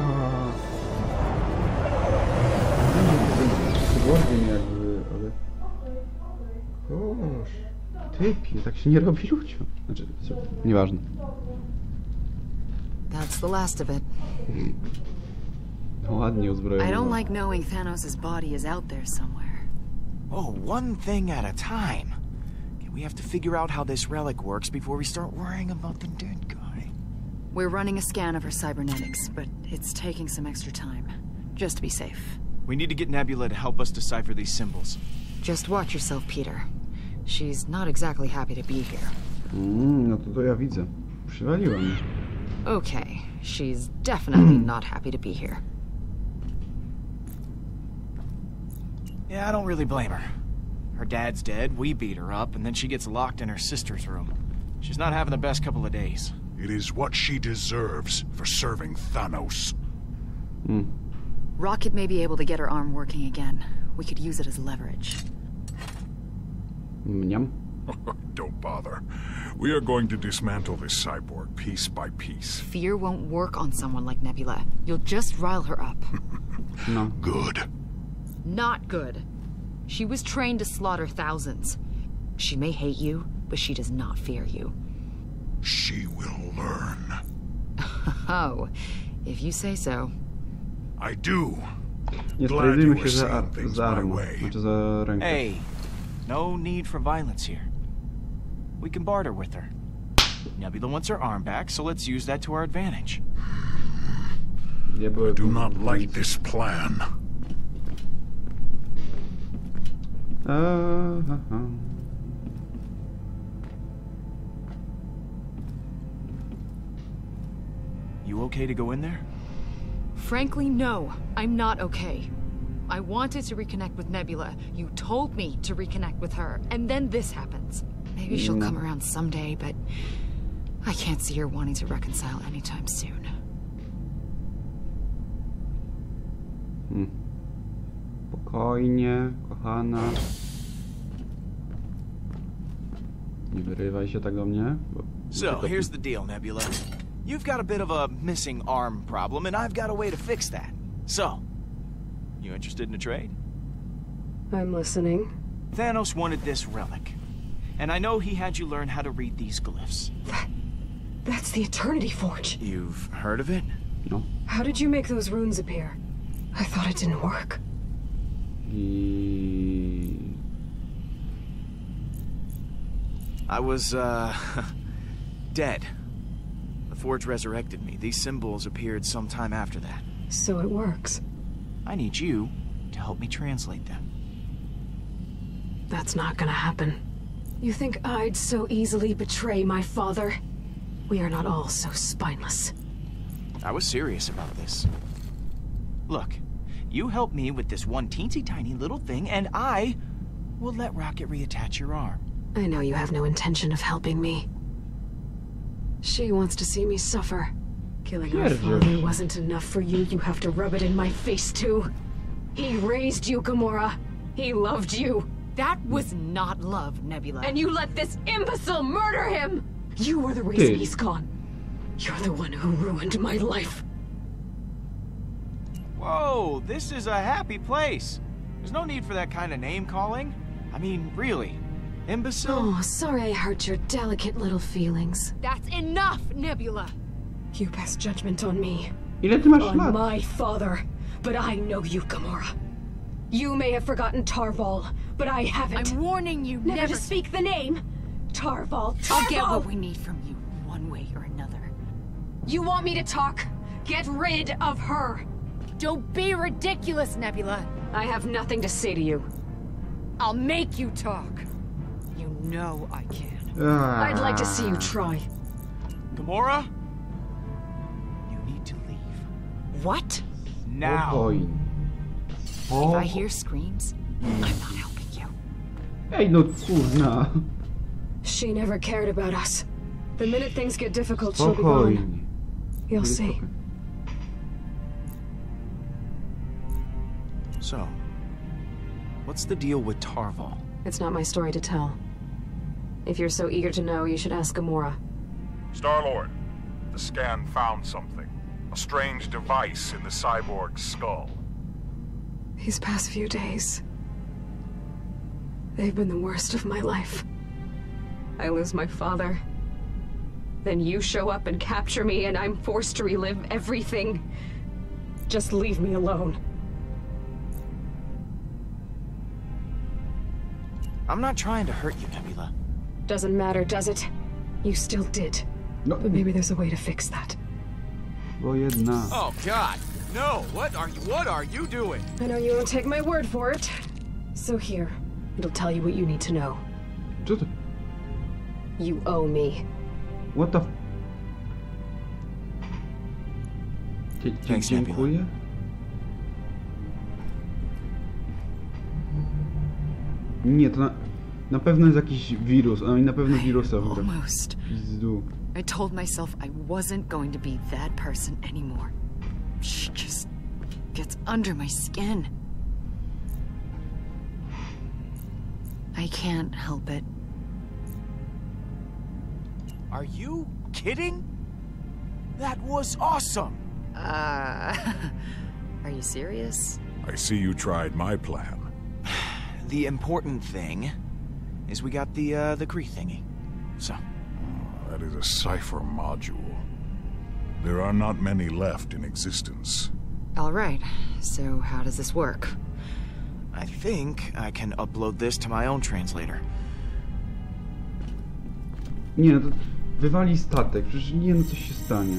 B: Głowie mi jakby, ale... Oż... Typie, tak się nie robi ludziom. Znaczy, nieważne.
F: That's the last of it.
B: Ładnie uzbrojony.
F: I don't like knowing Thanos' body is out there somewhere.
H: Oh, one thing at a time. We have to figure out how this relic works before we start worrying about the dead guy.
F: We're running a scan of her cybernetics, but it's taking some extra time. Just to be safe.
H: We need to get Nebula to help us decipher these symbols.
F: Just watch yourself, Peter. She's not exactly happy to be here.
B: No to ja widzę. Przywaliłem.
F: Okay, she's definitely not happy to be here.
H: Yeah, I don't really blame her. Her dad's dead, we beat her up, and then she gets locked in her sister's room. She's not having the best couple of days.
C: It is what she deserves for serving Thanos.
F: Rocket may be able to get her arm working again. We could use it as leverage.
B: Mniam.
C: Don't bother. We are going to dismantle this cyborg piece by piece.
F: Fear won't work on someone like Nebula. You'll just rile her up.
B: No.
C: Good.
F: Not good. She was trained to slaughter thousands. She may hate you, but she does not fear you.
C: She will learn.
F: Oh, if you say so.
C: I do.
B: Nie sprawiedliwmy się za armę, znaczy za rękę.
H: Hey, no need for violence here. We can barter with her. Nebula wants her arm back, so let's use that to our advantage.
C: I do not like this plan.
H: You okay to go in there?
F: Frankly, no. I'm not okay. I wanted to reconnect with Nebula. You told me to reconnect with her, and then this happens. Maybe she'll come around someday, but I can't see her wanting to reconcile anytime soon.
B: Spokojnie, kochana. Nie wyrywaj się tak do mnie.
H: So, here's the deal, Nebula. You've got a bit of a missing arm problem, and I've got a way to fix that. So, you interested in a trade?
G: I'm listening.
H: Thanos wanted this relic. And I know he had you learn how to read these glyphs.
G: That's the Eternity Forge.
H: You've heard of it?
B: No.
G: How did you make those runes appear? I thought it didn't work.
H: I was, dead. The Forge resurrected me. These symbols appeared sometime after that.
G: So it works.
H: I need you to help me translate them.
G: That's not gonna happen. You think I'd so easily betray my father? We are not all so spineless.
H: I was serious about this. Look, you help me with this one teensy tiny little thing, and I will let Rocket reattach your arm.
G: I know you have no intention of helping me. She wants to see me suffer. Killing our father wasn't enough for you. You have to rub it in my face, too. He raised you, Gamora. He loved you.
F: That was not love, Nebula.
G: And you let this imbecile murder him! You were the reason he's gone. You're the one who ruined my life.
H: Whoa, this is a happy place. There's no need for that kind of name-calling. I mean, really. Imbecile?
G: Oh, sorry I hurt your delicate little feelings.
F: That's enough, Nebula!
G: You pass judgment on me.
B: Ile ty masz
G: On
B: lat?
G: my father. But I know you, Gamora. You may have forgotten Tarval, but I haven't.
F: I'm warning you,
G: never to speak the name. Tarval, Tarval!
F: I'll get what we need from you, one way or another.
G: You want me to talk? Get rid of her.
F: Don't be ridiculous, Nebula.
G: I have nothing to say to you.
F: I'll make you talk. You know I can.
G: I'd like to see you try.
H: Gamora? You need to leave.
F: What?
H: Now.
B: Oh.
F: If I hear screams, I'm not helping you.
B: Ej, no kurna.
G: She never cared about us. The minute things get difficult, she'll be gone.
B: Spokojnie.
G: You'll see.
H: So, what's the deal with Tarval?
G: It's not my story to tell. If you're so eager to know, you should ask Gamora.
C: Star-Lord, the scan found something. A strange device in the cyborg's skull.
G: These past few days, they've been the worst of my life. I lose my father. Then you show up and capture me, and I'm forced to relive everything. Just leave me alone.
H: I'm not trying to hurt you, Nebula.
G: Doesn't matter, does it? You still did.
B: No.
G: But maybe there's a way to fix that.
B: Bo jedna.
H: Oh God, no! What are you doing?
G: I know you won't take my word for it. So here, it'll tell you what you need to know.
B: Co to?
G: You owe me.
B: What the f...
H: Thanks,
B: Dziękuję. Nie, to na pewno jest jakiś wirus. Oni na pewno wirusa w grę.
F: Almost.
B: Pizdu.
F: I told myself I wasn't going to be that person anymore. She just gets under my skin. I can't help it.
H: Are you kidding? That was awesome!
F: Are you serious?
C: I see you tried my plan.
H: The important thing is we got the Kree thingy. So.
C: That is a cipher module. There are not many left in existence.
F: All right, so how does this work?
H: I think I can upload this to my own translator.
B: Nie, no to wywali statek. Przecież nie, no coś się stanie.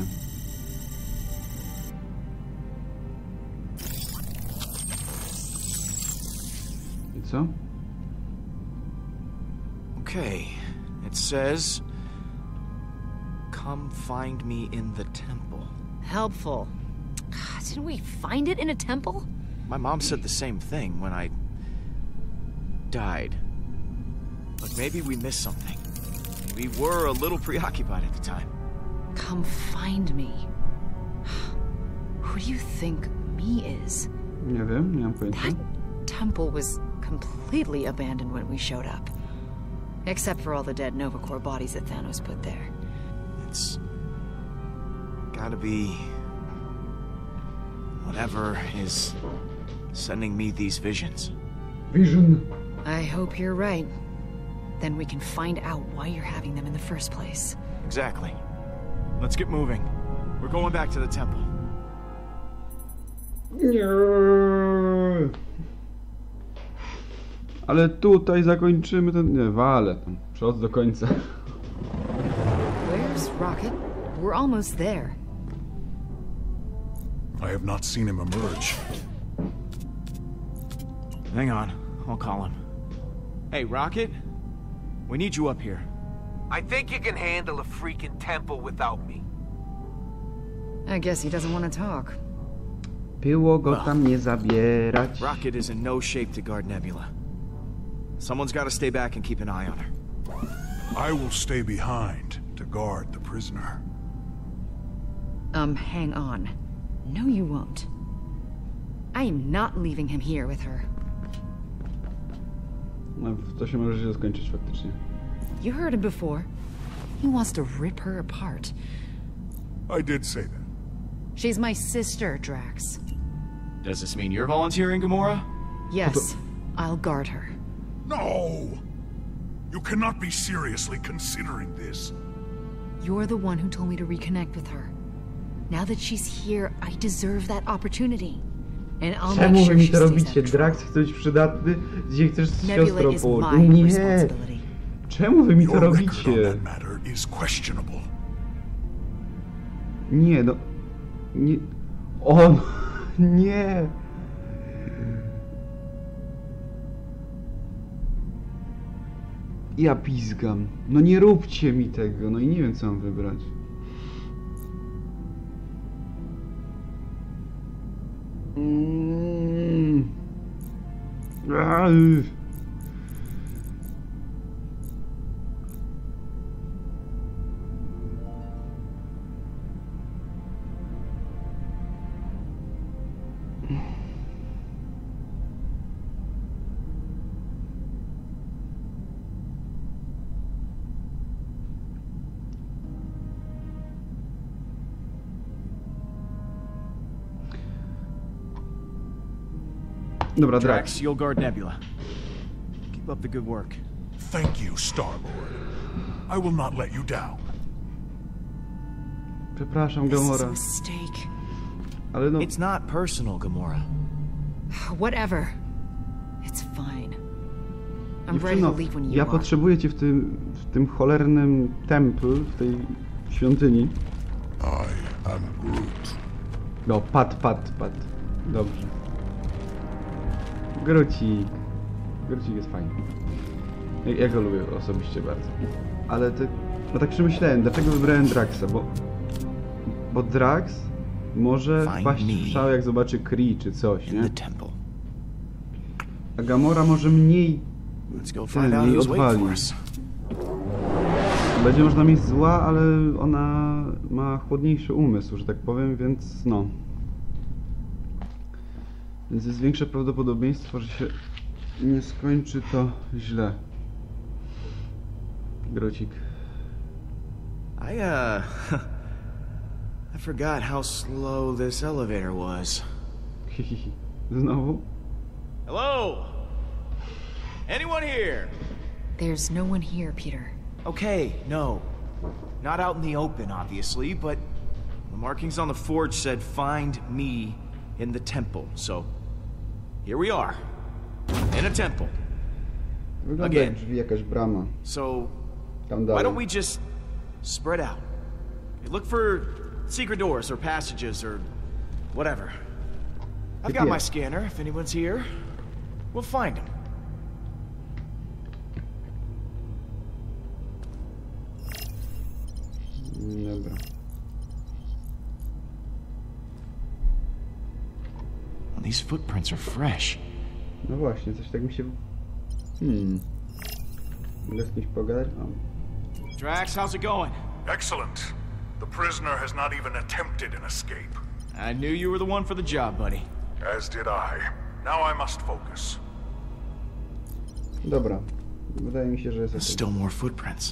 B: I co?
H: Okay, it says... Come find me in the temple.
F: Helpful. Didn't we find it in a temple?
H: My mom said the same thing when I... died. But maybe we missed something. We were a little preoccupied at the time.
F: Come find me. Who do you think me is?
B: Nie wiem, nie mam pojęcia.
F: That temple was completely abandoned when we showed up. Except for all the dead Nova Corps bodies that Thanos put there.
H: It's... gotta be... whatever is sending me these visions.
B: Vision.
F: I hope you're right. Then we can find out why you're having them in the first place.
H: Exactly. Let's get moving. We're going back to the temple.
B: Nie. Ale tutaj zakończymy ten... Nie, wale tam. Przechodzę do końca.
F: Where's Rocket? We're almost there.
C: I have not seen him emerge.
H: Hang on, I'll call him. Hey, Rocket? We need you up here.
E: I think you can handle a freaking temple without me.
F: I guess he doesn't want to talk.
B: Było go tam nie zabierać.
H: Rocket is in no shape to guard Nebula. Someone's got to stay back and keep an eye on her.
C: I will stay behind to guard the prisoner.
F: Hang on. No, you won't. I am not leaving him here with her.
B: No, to się może źle skończyć faktycznie.
F: You heard him before. He wants to rip her apart.
C: I did say that.
F: She's my sister, Drax.
H: Does this mean you're volunteering, Gamora?
F: Yes, I'll guard her.
C: No! You cannot be seriously considering this.
F: You're the one who told me to reconnect with her. Now that she's here, I deserve that opportunity. And I'll make
B: Czemu wy
F: sure
B: mi
F: she
B: to
F: stays
B: robicie?
F: out of
B: Drax chce być przydatny, gdzie chcesz z
F: Nebula
B: siostrą
F: is
B: połączyć.
F: my
B: Nie!
F: responsibility.
B: Czemu wy mi to
C: Your record on
B: robicie?
C: that matter is questionable.
B: Nie, no... Nie... On... Nie! Ja pizgam. No nie róbcie mi tego, no i nie wiem co mam wybrać. Dobra,
H: Drax, you'll guard Nebula. Keep up the good work.
C: Thank you, Star-Lord. I will not let you down.
B: Przepraszam, Gamora. Ale no...
H: It's not personal, Gamora.
F: Whatever. It's fine. I'm ready
B: Dziewczyno,
F: to leave when you
B: ja
F: are.
B: potrzebuję cię w tym cholernym temple, w tej świątyni.
C: I am Groot.
B: No, pat. Dobrze. Grucik. Grucik jest fajny. Ja go lubię osobiście bardzo. Ale ty... No tak przemyślałem, dlaczego wybrałem Draxa, bo Drax może wpaść w szał, jak zobaczy Kree czy coś, nie? A Gamora może mniej odwali. Będzie można mieć zła, ale ona ma chłodniejszy umysł, że tak powiem, więc no. Więc jest większe prawdopodobieństwo, że się nie skończy to źle. Grocik.
H: I forgot how slow this elevator was.
B: Znowu?
H: Hello? Anyone here?
F: There's no one here, Peter.
H: Okay, no. Not out in the open, obviously, but the markings on the forge said find me in the temple, so here we are. In a temple.
B: Wygląda jak drzwi, jakaś brama.
H: So,
B: tam
H: why don't we just spread out? Look for secret doors or passages or whatever. I've got my scanner. If anyone's here, we'll find him.
B: Dobra.
H: Well, these footprints are fresh.
B: No właśnie, coś tak mi się... Mogę z kimś pogadać?
H: Drax, how's it going?
C: Excellent. The prisoner has not even attempted an escape.
H: I knew you were the one for the job, buddy.
C: As did I. Now I must focus.
B: Dobra. Wydaje mi się, że jest...
H: Still more footprints.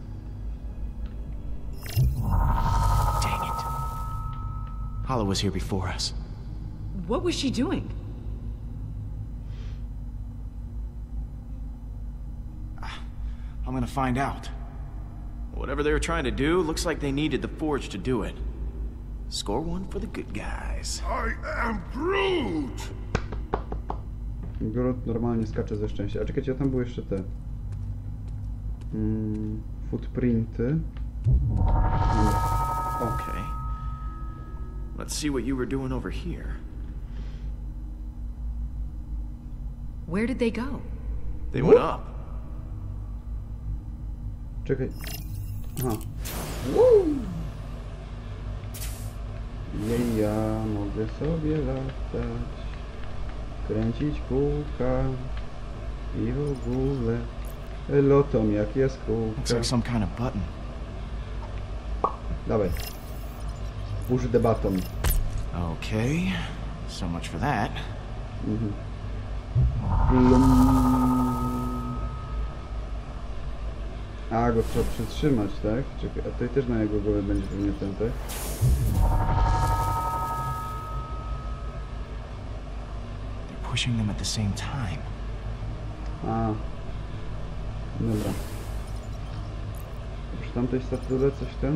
H: Dang it. Hala was here before us.
F: What was she doing?
H: I'm gonna find out. Whatever they were trying to do, looks like they needed the forge to do it. Score one for the good guys.
C: I am Groot!
B: Groot normalnie skacze ze szczęścia. A czekajcie, tam były jeszcze te... footprinty.
H: Okay. Let's see what you were doing over here.
F: Where did they go?
H: They went up.
B: Czekaj. Aha. Ja mogę sobie latać, kręcić kółka i w ogóle lotom jak jaskółka.
H: Looks like some kind of button.
B: Dawaj. Push the button.
H: Okay. So much for that.
B: A, go trzeba przytrzymać, tak? Czekaj, a tutaj też na jego głowę będzie pewnie ten, tak?
H: They're pushing them at the same time.
B: A. Dobra. Przy tamtej statule coś tam?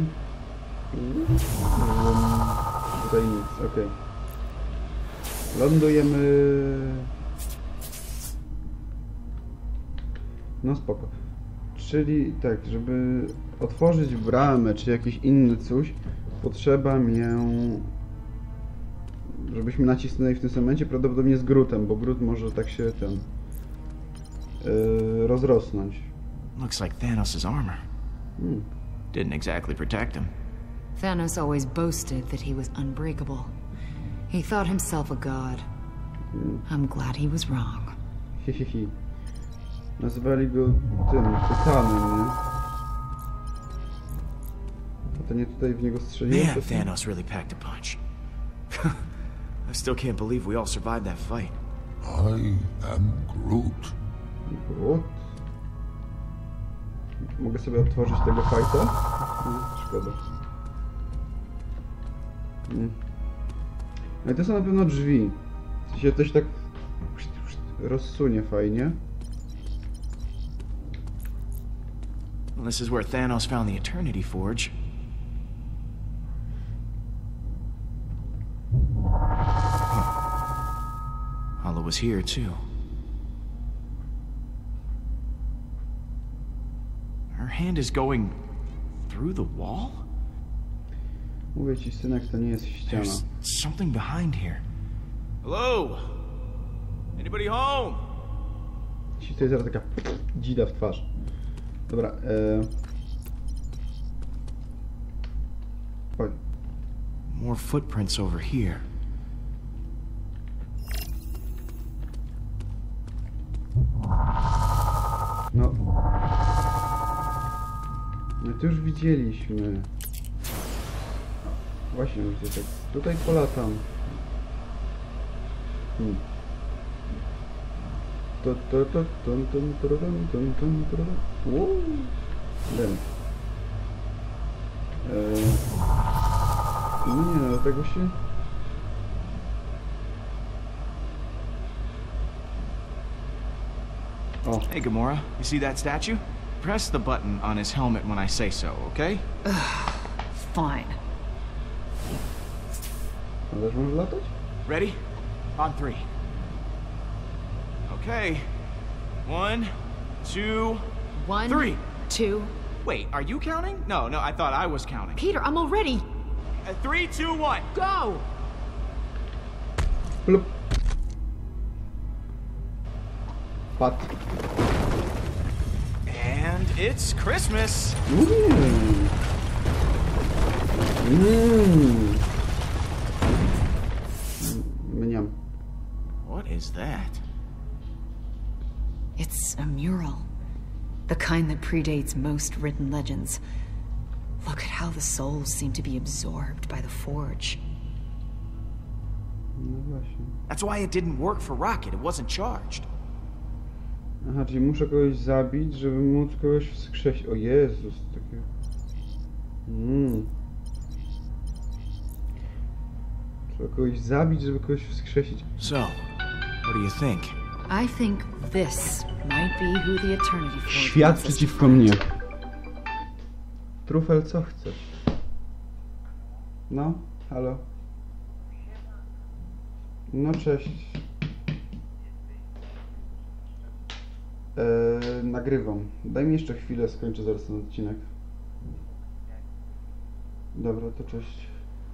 B: Tutaj nic, okej. Lądujemy... No spoko. Czyli tak, żeby otworzyć bramę, czy jakiś inny coś, potrzeba mię... Żebyśmy nacisnęli w tym samym momencie, prawdopodobnie z Grootem, bo Groot może tak się ten... rozrosnąć.
H: Looks like Thanos' armor. Didn't exactly protect him.
F: Thanos always boasted that he was unbreakable. He thought himself a god. I'm glad he was wrong.
B: Hihihi. Nazwali go tym, Tytanem, nie? A to nie tutaj w niego strzeliło?
H: Man, Thanos really packed a punch. I still can't believe we all survived that fight.
C: I am Groot.
B: Groot? Mogę sobie otworzyć tego fajta? Szkoda. No i to są na pewno drzwi. W sensie to się tak rozsunie fajnie.
H: Well, this is where Thanos found the Eternity Forge. Hala was here too. Her hand is going through the wall?
B: Mówię ci, synek, to nie jest ściana.
H: There's something behind here. Hello? Anybody home?
B: Ci to jest zaraz taka dzida w twarz. Dobra, Oj.
H: More footprints over here.
B: No. No to już widzieliśmy. Właśnie, już tak. Tutaj polatam. No nie, no tego się... Oh.
H: Hey, Gamora, you see that statue? Press the button on his helmet when I say so, okay?
F: Fine.
B: No też możesz latać?
H: Ready? On 3. Okay. 1, 2,
F: 1,
H: 3.
F: 2.
H: Wait, are you counting? No, I thought I was counting.
F: Peter, I'm already.
H: 3, 2, 1.
F: Go!
B: Plup. Pat.
H: And it's Christmas.
B: Mniam.
H: What is that?
F: It's a mural. The kind that predates most written legends. Look at how the souls seem to be absorbed by the forge.
B: No właśnie.
H: That's why it didn't work for Rocket. It wasn't charged.
B: Aha, czyli muszę kogoś zabić, żeby móc kogoś wskrzesić. O Jezus, takie... Trzeba kogoś zabić, żeby kogoś wskrzesić.
H: So, what do you think?
F: I think this might be who the Eternity Forge
B: Świat
F: wants us to
B: przeciwko
F: find.
B: mnie. Trufel, co chcesz? No, halo. No, cześć. Nagrywam. Daj mi jeszcze chwilę, skończę zaraz ten odcinek. Dobra, to cześć.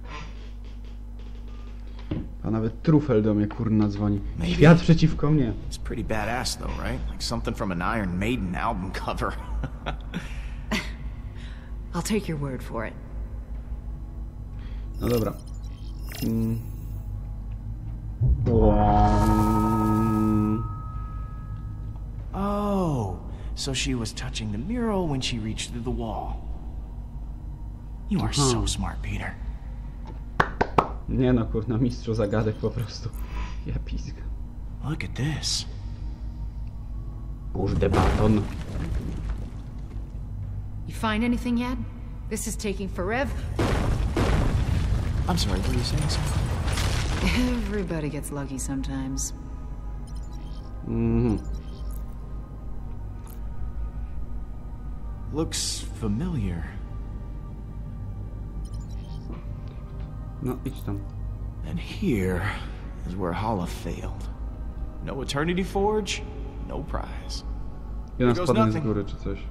B: A nawet Trufel do mnie kurna dzwoni. Świat przeciwko mnie.
H: It's pretty badass though, right? Like something from an Iron Maiden album cover.
F: I'll take your word for it.
B: No dobra.
H: Oh, so she was touching the mural when she reached through the wall. You are so smart, Peter.
B: Nie no, kurna, mistrzu zagadek po prostu. Ja pizgam.
H: Look at this.
B: Kurde, baton.
F: You find anything yet? This is taking forever.
H: I'm sorry, what are you saying, sir?
F: Everybody gets lucky sometimes.
H: Looks familiar.
B: No, idź tam.
H: And here is where Hala failed. No Eternity Forge, no prize.
B: Ja nas spadnę z góry czy coś.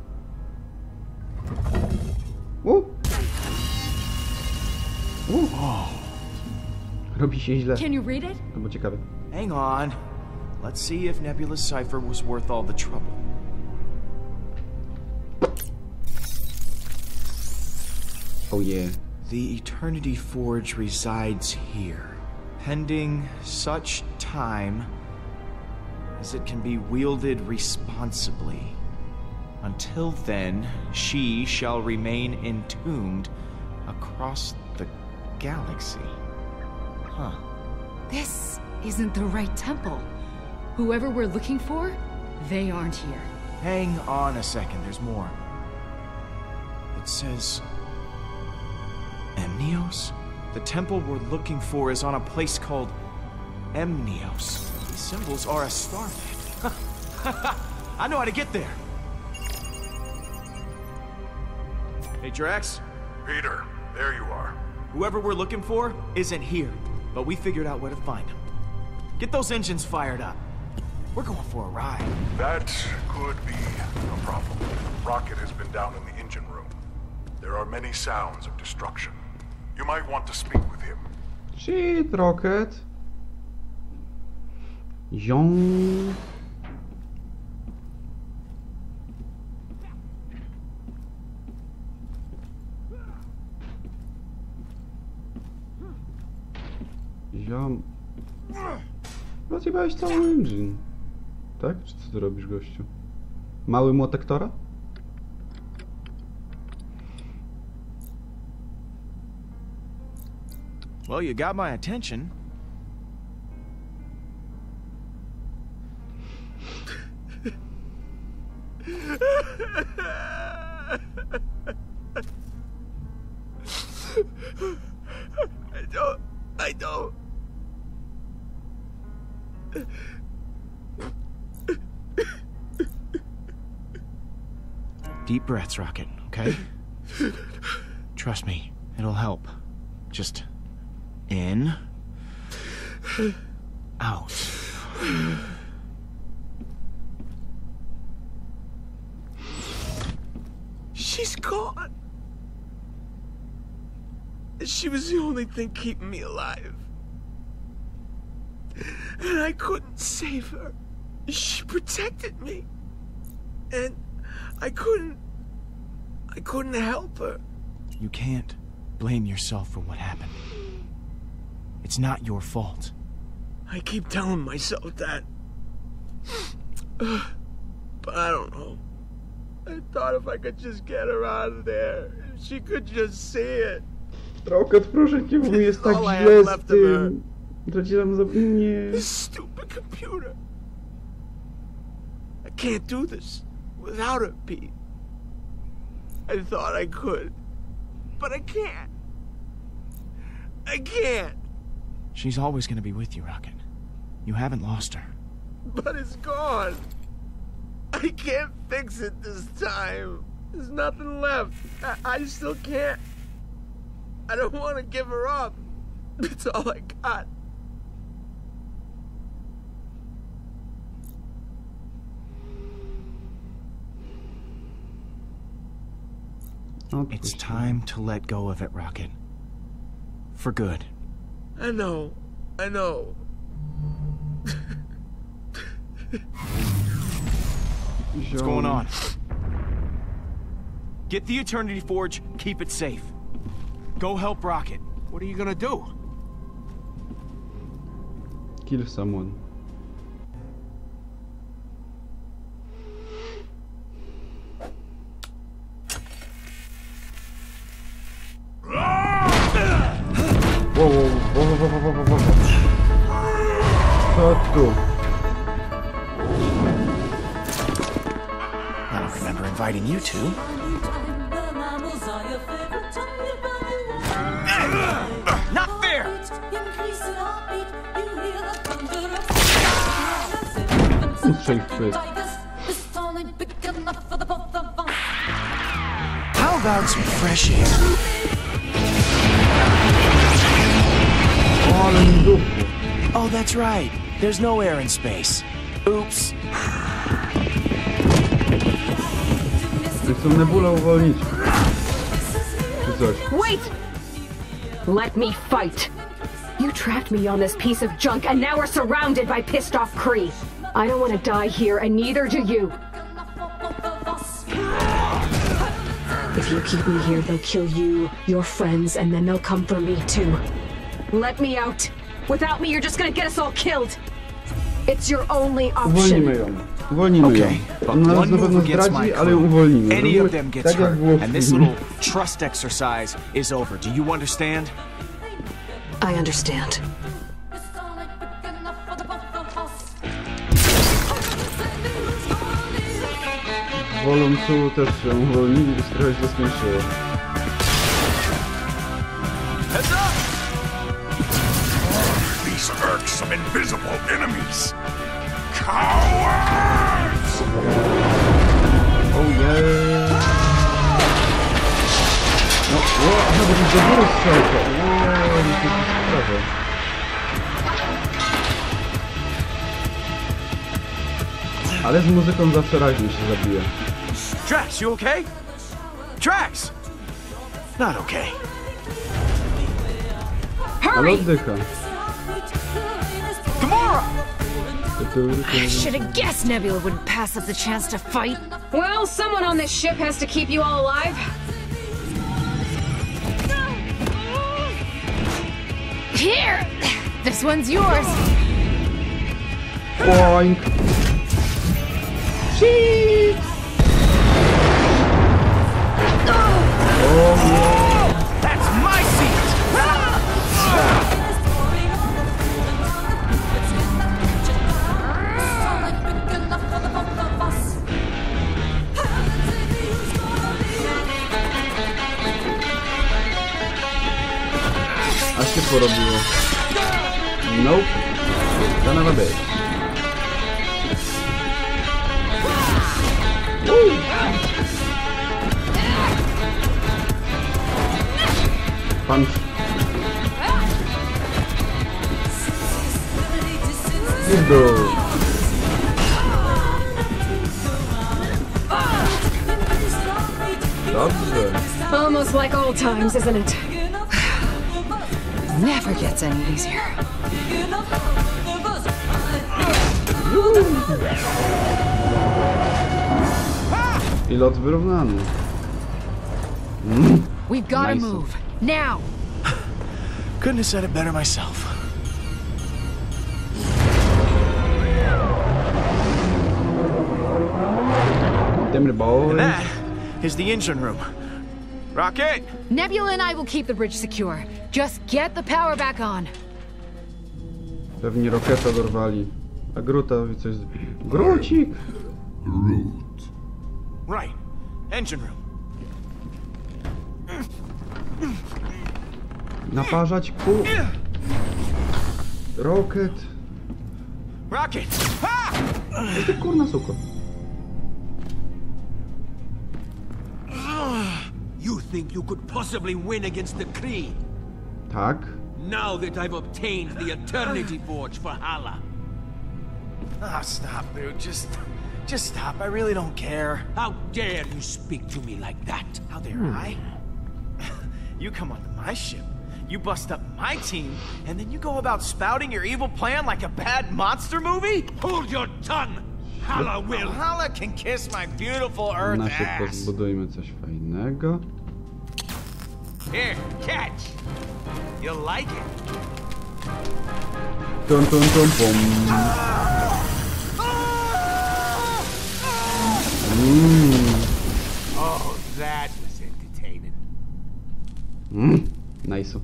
B: Robi się źle.
F: Can you read it?
B: To było ciekawe.
H: Hang on. Let's see if Nebula's cipher was worth all the trouble.
B: Oh yeah.
H: The Eternity Forge resides here, pending such time as it can be wielded responsibly. Until then, she shall remain entombed across the galaxy. Huh.
F: This isn't the right temple. Whoever we're looking for, they aren't here.
H: Hang on a second, there's more. It says... Emnios? The temple we're looking for is on a place called Emnios. These symbols are a stargate. I know how to get there. Hey, Drax?
C: Peter, there you are.
H: Whoever we're looking for isn't here, but we figured out where to find him. Get those engines fired up. We're going for a ride.
C: That could be a problem. Rocket has been down in the engine room. There are many sounds of destruction. You might want to speak with him.
B: Shit, Rocket. Ziong. Ziom. Rozjebałeś cały engine. Tak? Czy co ty robisz, gościu? Mały młotek Tora?
H: Well, you got my attention.
E: I don't.
H: Deep breaths, Rocket, okay? Trust me, it'll help. Just in, out.
E: She's gone. She was the only thing keeping me alive. And I couldn't save her. She protected me. And I couldn't help her.
H: You can't blame yourself for what happened. It's not your fault.
E: I keep telling myself that. But I don't know. I thought if I could just get her out of there, if she could just see it.
B: Rocket, proszę cię, bo jest tak źle z tym. Traciłam za... Nie.
E: This stupid computer. I can't do this without her, Pete. I thought I could, but I can't. I can't.
H: She's always gonna be with you, Rocket. You haven't lost her.
E: But it's gone. I can't fix it this time. There's nothing left. I still can't. I don't want to give her up. It's all I got.
H: It's time to let go of it, Rocket. For good.
E: I know.
H: What's going on? Get the Eternity Forge, keep it safe. Go help Rocket.
E: What are you gonna do?
B: Kill someone. Whoa. Co tu?
H: I don't remember fighting you two. Not fair!
B: Ustrzej w pysk.
H: How about some fresh air?
B: O, ale mi duchu.
H: Oh, that's right. There's no air in space. Oops.
B: Chcą Nebula uwolnić. Czy coś.
P: Wait! Let me fight! You trapped me on this piece of junk, and now we're surrounded by pissed off Kree. I don't want to die here, and neither do you. If you keep me here, they'll kill you, your friends, and then they'll come for me too. Let me out. Without me, you're just gonna get us all killed. It's your only option.
B: Uwolnimy ją. Uwolnimy ją. On nas na pewno zdradzi, ale ją uwolnimy.
H: Any of them gets
B: Tak jak
H: hurt,
B: było
H: and this little trust exercise is over. Do you understand?
P: I understand.
B: Wolumcu też ją uwolnili, więc trochę się skończyło.
C: These irksome invisible enemies! Cowards!
B: Oh yeah! No, aha, bo to jest do góry strzałka. Nie to jest sprawa. Ale z muzyką zawsze raźniej się zabija.
H: Drax, you okay? Drax! Not okay.
B: Ale oddycha.
H: Gamora!
F: I should have guessed Nebula wouldn't pass up the chance to fight.
P: Well, someone on this ship has to keep you all alive.
F: Here! This one's yours.
B: Boink! Sheep! Oh yeah!
H: That's my seat!
B: A się porobiło. Nope. Son of a bitch. Punch. Good. Dobrze.
P: Almost like old times, isn't it?
F: Never gets any easier.
B: I lot wyrównany.
F: We've got to
B: Nice.
F: move. Now!
H: Couldn't have said it better myself.
B: Them the boys.
H: And that is the engine room. Rocket!
F: Nebula and I will keep the bridge secure. Just get the power back on.
B: Pewnie Roketa dorwali. A Gruta coś... Grucik!
H: Right. Engine room.
B: Naparzać ku... Rocket.
H: Rocket!
B: Ty kurna suko.
E: You think you could possibly win against the Kree?
B: Tak.
E: Now that I've obtained the Eternity Forge for Hala.
H: Ah, stop, dude. Just stop. I really don't care.
E: How dare you speak to me like that?
H: How dare I? You come onto my ship, you bust up my team, and then you go about spouting your evil plan like a bad monster movie?
E: Hold your tongue! Hala will!
H: Hala can kiss my beautiful Earth
B: Na szybko
H: ass.
B: zbudujmy coś fajnego.
E: Here, catch! You'll like it.
B: Tum tum tum pum.
E: Oh, that was entertaining.
B: Nice.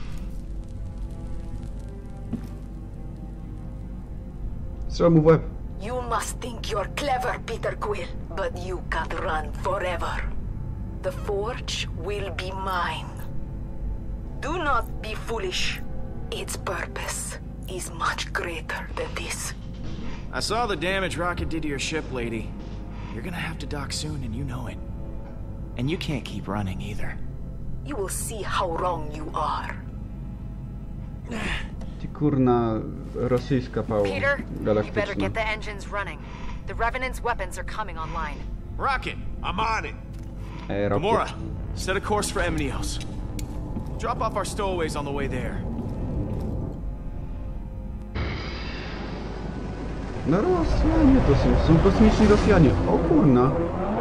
B: Strzel mu w łeb.
D: You must think you're clever, Peter Quill, but you can't run forever. The Forge will be mine. Do not be foolish. Its purpose is much greater than this.
H: I saw the damage Rocket did to your ship, lady. You're gonna have to dock soon, and you know it. And you can't keep running either.
D: You will see how wrong you are.
B: Ty kurna rosyjska pała
G: Peter, you better
B: galaktyczna.
G: get the engines running. The Revenant's weapons are coming online.
H: Rocket, I'm on it.
B: Rocket.
H: Gamora, set a course for Emnios. Drop off our stowaways on the way there.
B: No Rosjanie to są kosmiczni Rosjanie. O kurna.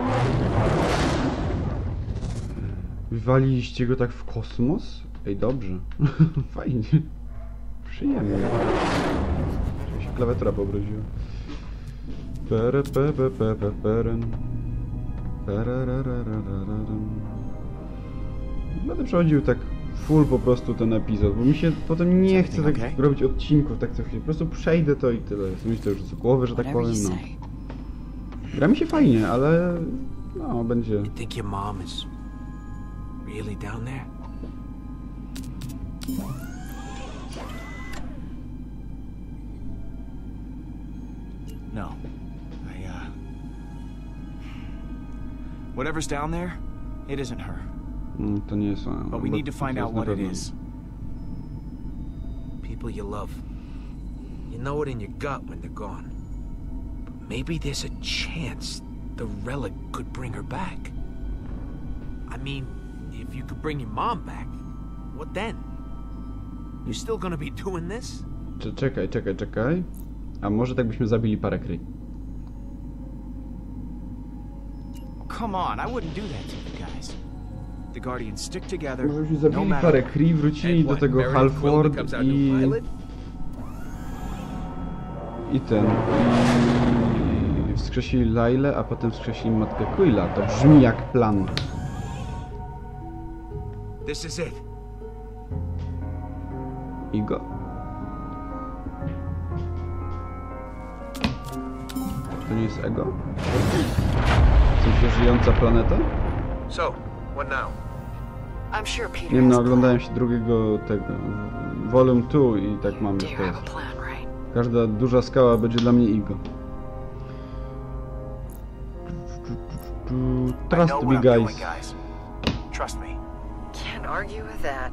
B: Wywaliliście go tak w kosmos? Ej, dobrze. Fajnie. Przyjemnie. Mi się klawiatura poobrodziła. Będę przechodził tak full po prostu ten epizod, bo mi się potem nie chce tak robić odcinków tak co chwilę. Po prostu przejdę to i tyle. Myślę to już z głowy, że tak powiem, no. Gra mi się fajnie, ale no będzie.
E: You think your mom is really down there?
H: No. Whatever's down there, it isn't her.
B: To nie jest ona.
H: But we need to find out what it is.
E: People you love. You know it in your gut when they're gone. But maybe there's a chance the relic could bring her back. I mean, if you could bring your mom back, what then? You still gonna be doing this?
B: Czekaj. A może tak byśmy zabili parę kry?
H: Come on, I wouldn't do that to you guys. The Guardians stick together.
B: Może byśmy zabili parę kry, wrócili do tego Halford i wskrzesili Lailę, a potem wskrzesili matkę Quilla. To brzmi jak plan.
E: This is it.
B: Igo? To nie jest Ego? W sensie żyjąca planeta?
E: So, what now?
G: I'm sure Peter
B: Nie wiem, no
G: has a
B: oglądałem się drugiego tego Volume 2 i tak mam
G: Do
B: już
G: you have a
B: teraz.
G: plan, right?
B: Każda duża skała będzie dla mnie Igo. Trust me, guys.
H: Trust me.
G: Can't argue with that.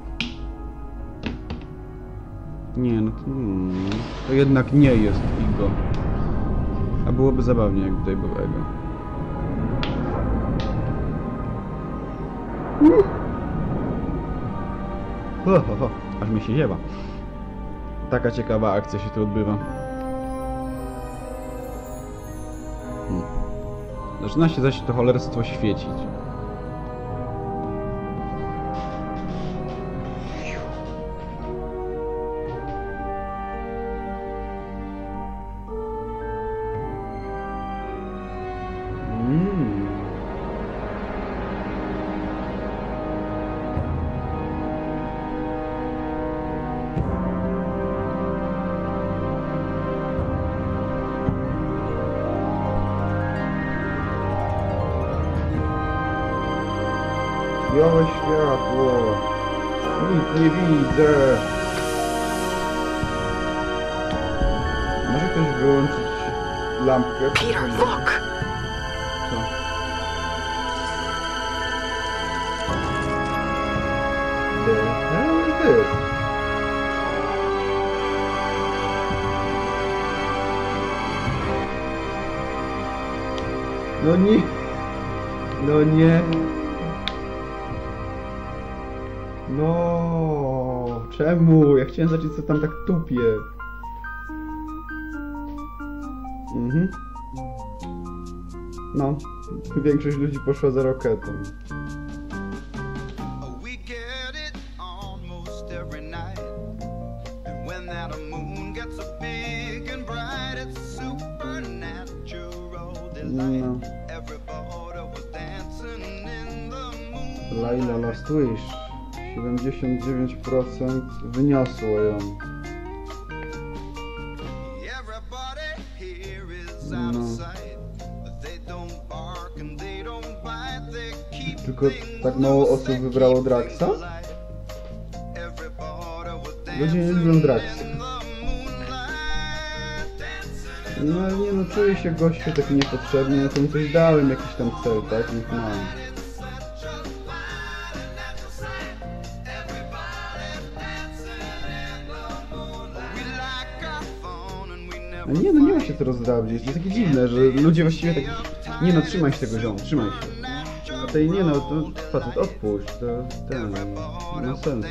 B: Nie, no to jednak nie jest Igo. A byłoby zabawnie, jak tutaj był Ego. Aż mi się ziewa. Taka ciekawa akcja się tu odbywa. Zaczyna się zaś to cholerstwo świecić. Białe światło. Nic nie widzę. Może ktoś wyłączyć lampkę?
D: Peter, look!
B: Co? The hell is this? No nie. No nie. No, czemu? Ja chciałem zobaczyć, co tam tak tupie. No, większość ludzi poszła za Rocketą.
A: We get it almost every night. And when that moon gets so big and bright, it's supernatural delight. Everybody was dancing in the moon.
B: Laila Last Wish. 79% wyniosło ją.
A: Everybody
B: No. Tylko tak mało osób wybrało Draxa? Ludzie nie lubią Draxa. No ale nie no, czuję się gościu taki niepotrzebny, no to mu coś dałem, jakiś tam cel, tak? Niech ma. A nie no, nie ma się co rozdrabniać, to jest takie dziwne, że ludzie właściwie tak... Nie no, trzymaj się tego ziom, trzymaj się. A tej nie no, to facet odpuść, to ten... nie ma sensu.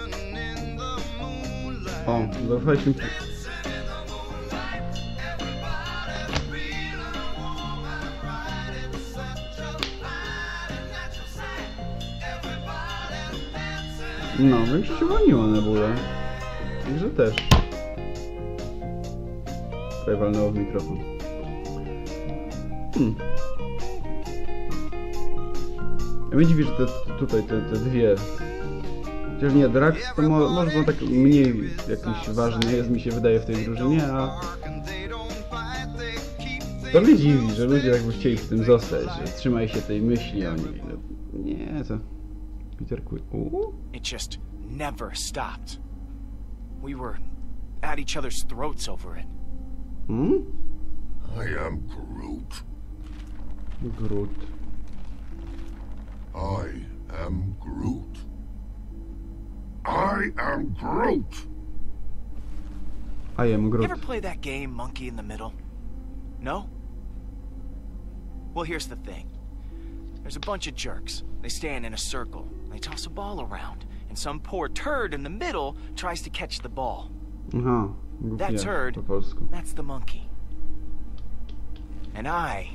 B: O, zaufaliśmy... No, większość uwolniła Nebulę. Także też. Tutaj walnęło w mikrofon. Ja mnie dziwi, że tutaj te dwie... Chociaż nie, Drax to może tak mniej jakiś ważny jest, mi się wydaje, w tej drużynie, a... To mnie dziwi, że ludzie tak by chcieli w tym zostać, że trzymaj się tej myśli o niej. No, nie, to... Peter Quill.
H: It just never stopped. We were at each other's throats over it.
C: I am Groot.
B: Groot.
C: I am Groot. I am Groot.
B: I am Groot.
H: You ever play that game, Monkey in the Middle? No? Well, here's the thing. There's a bunch of jerks. They stand in a circle. They toss a ball around. And some poor turd in the middle tries to catch the ball.
B: Aha.
H: That turd, that's the monkey. And I...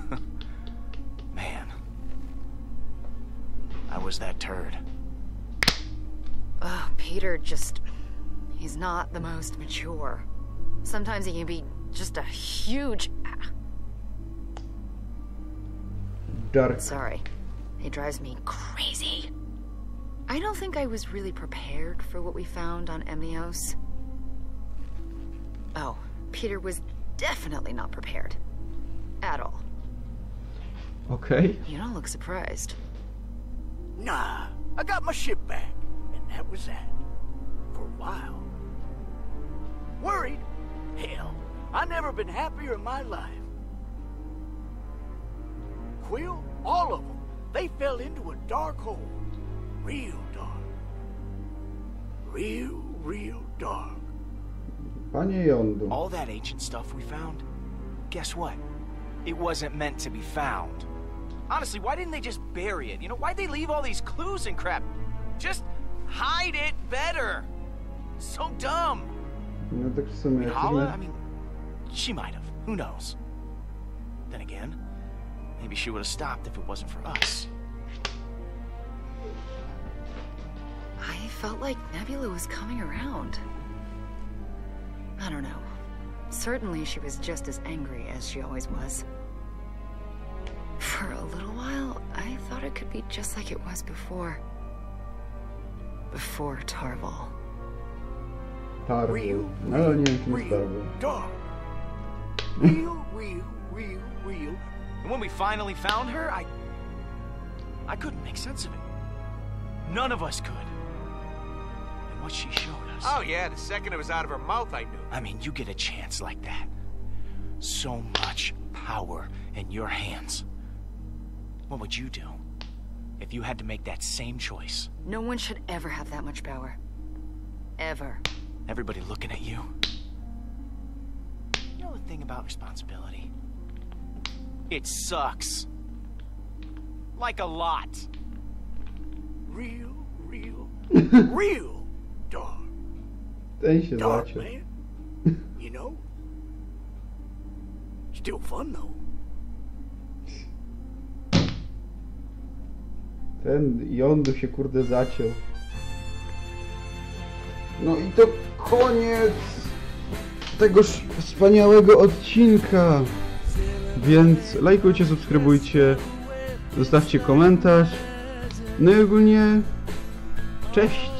H: man. I was that turd.
F: Oh, Peter just... he's not the most mature. Sometimes he can be just a huge...
B: Dark.
F: Sorry. It drives me crazy. I don't think I was really prepared for what we found on Emnios. Oh, Peter was definitely not prepared. At all.
B: Okay.
F: You don't look surprised.
I: Nah, I got my ship back, and that was that. For a while. Worried? Hell, I never been happier in my life. Quill, all of them, they fell into a dark hole. Real dark. Real dark.
B: Panie Yondu.
H: All that ancient stuff we found, guess what? It wasn't meant to be found. Honestly, why didn't they just bury it? You know, why'd they leave all these clues and crap? Just hide it better. So dumb.
B: No tak w sumie...
H: Hala? I mean, she might have. Who knows? Then again, maybe she would have stopped if it wasn't for us.
F: I felt like Nebula was coming around. I don't know. Certainly she was just as angry as she always was. For a little while, I thought it could be just like it was before. Before Tarval.
B: Tarval. No, nie wiem, czym jest Tarval.
I: Dark. Real.
H: And when we finally found her, I couldn't make sense of it. None of us could. And what she showed us...
E: Oh yeah, the second it was out of her mouth, I knew.
H: I mean, you get a chance like that. So much power in your hands. What would you do if you had to make that same choice?
F: No one should ever have that much power. Ever.
H: Everybody looking at you. You know the thing about responsibility? It sucks. Like a lot.
I: Real dark.
B: Ten się
I: Dark,
B: zaciął.
I: man. You know? Still fun, though.
B: Ten Yondu się kurde zaciął. No i to koniec tegoż wspaniałego odcinka. Więc lajkujcie, subskrybujcie, zostawcie komentarz. No i ogólnie cześć!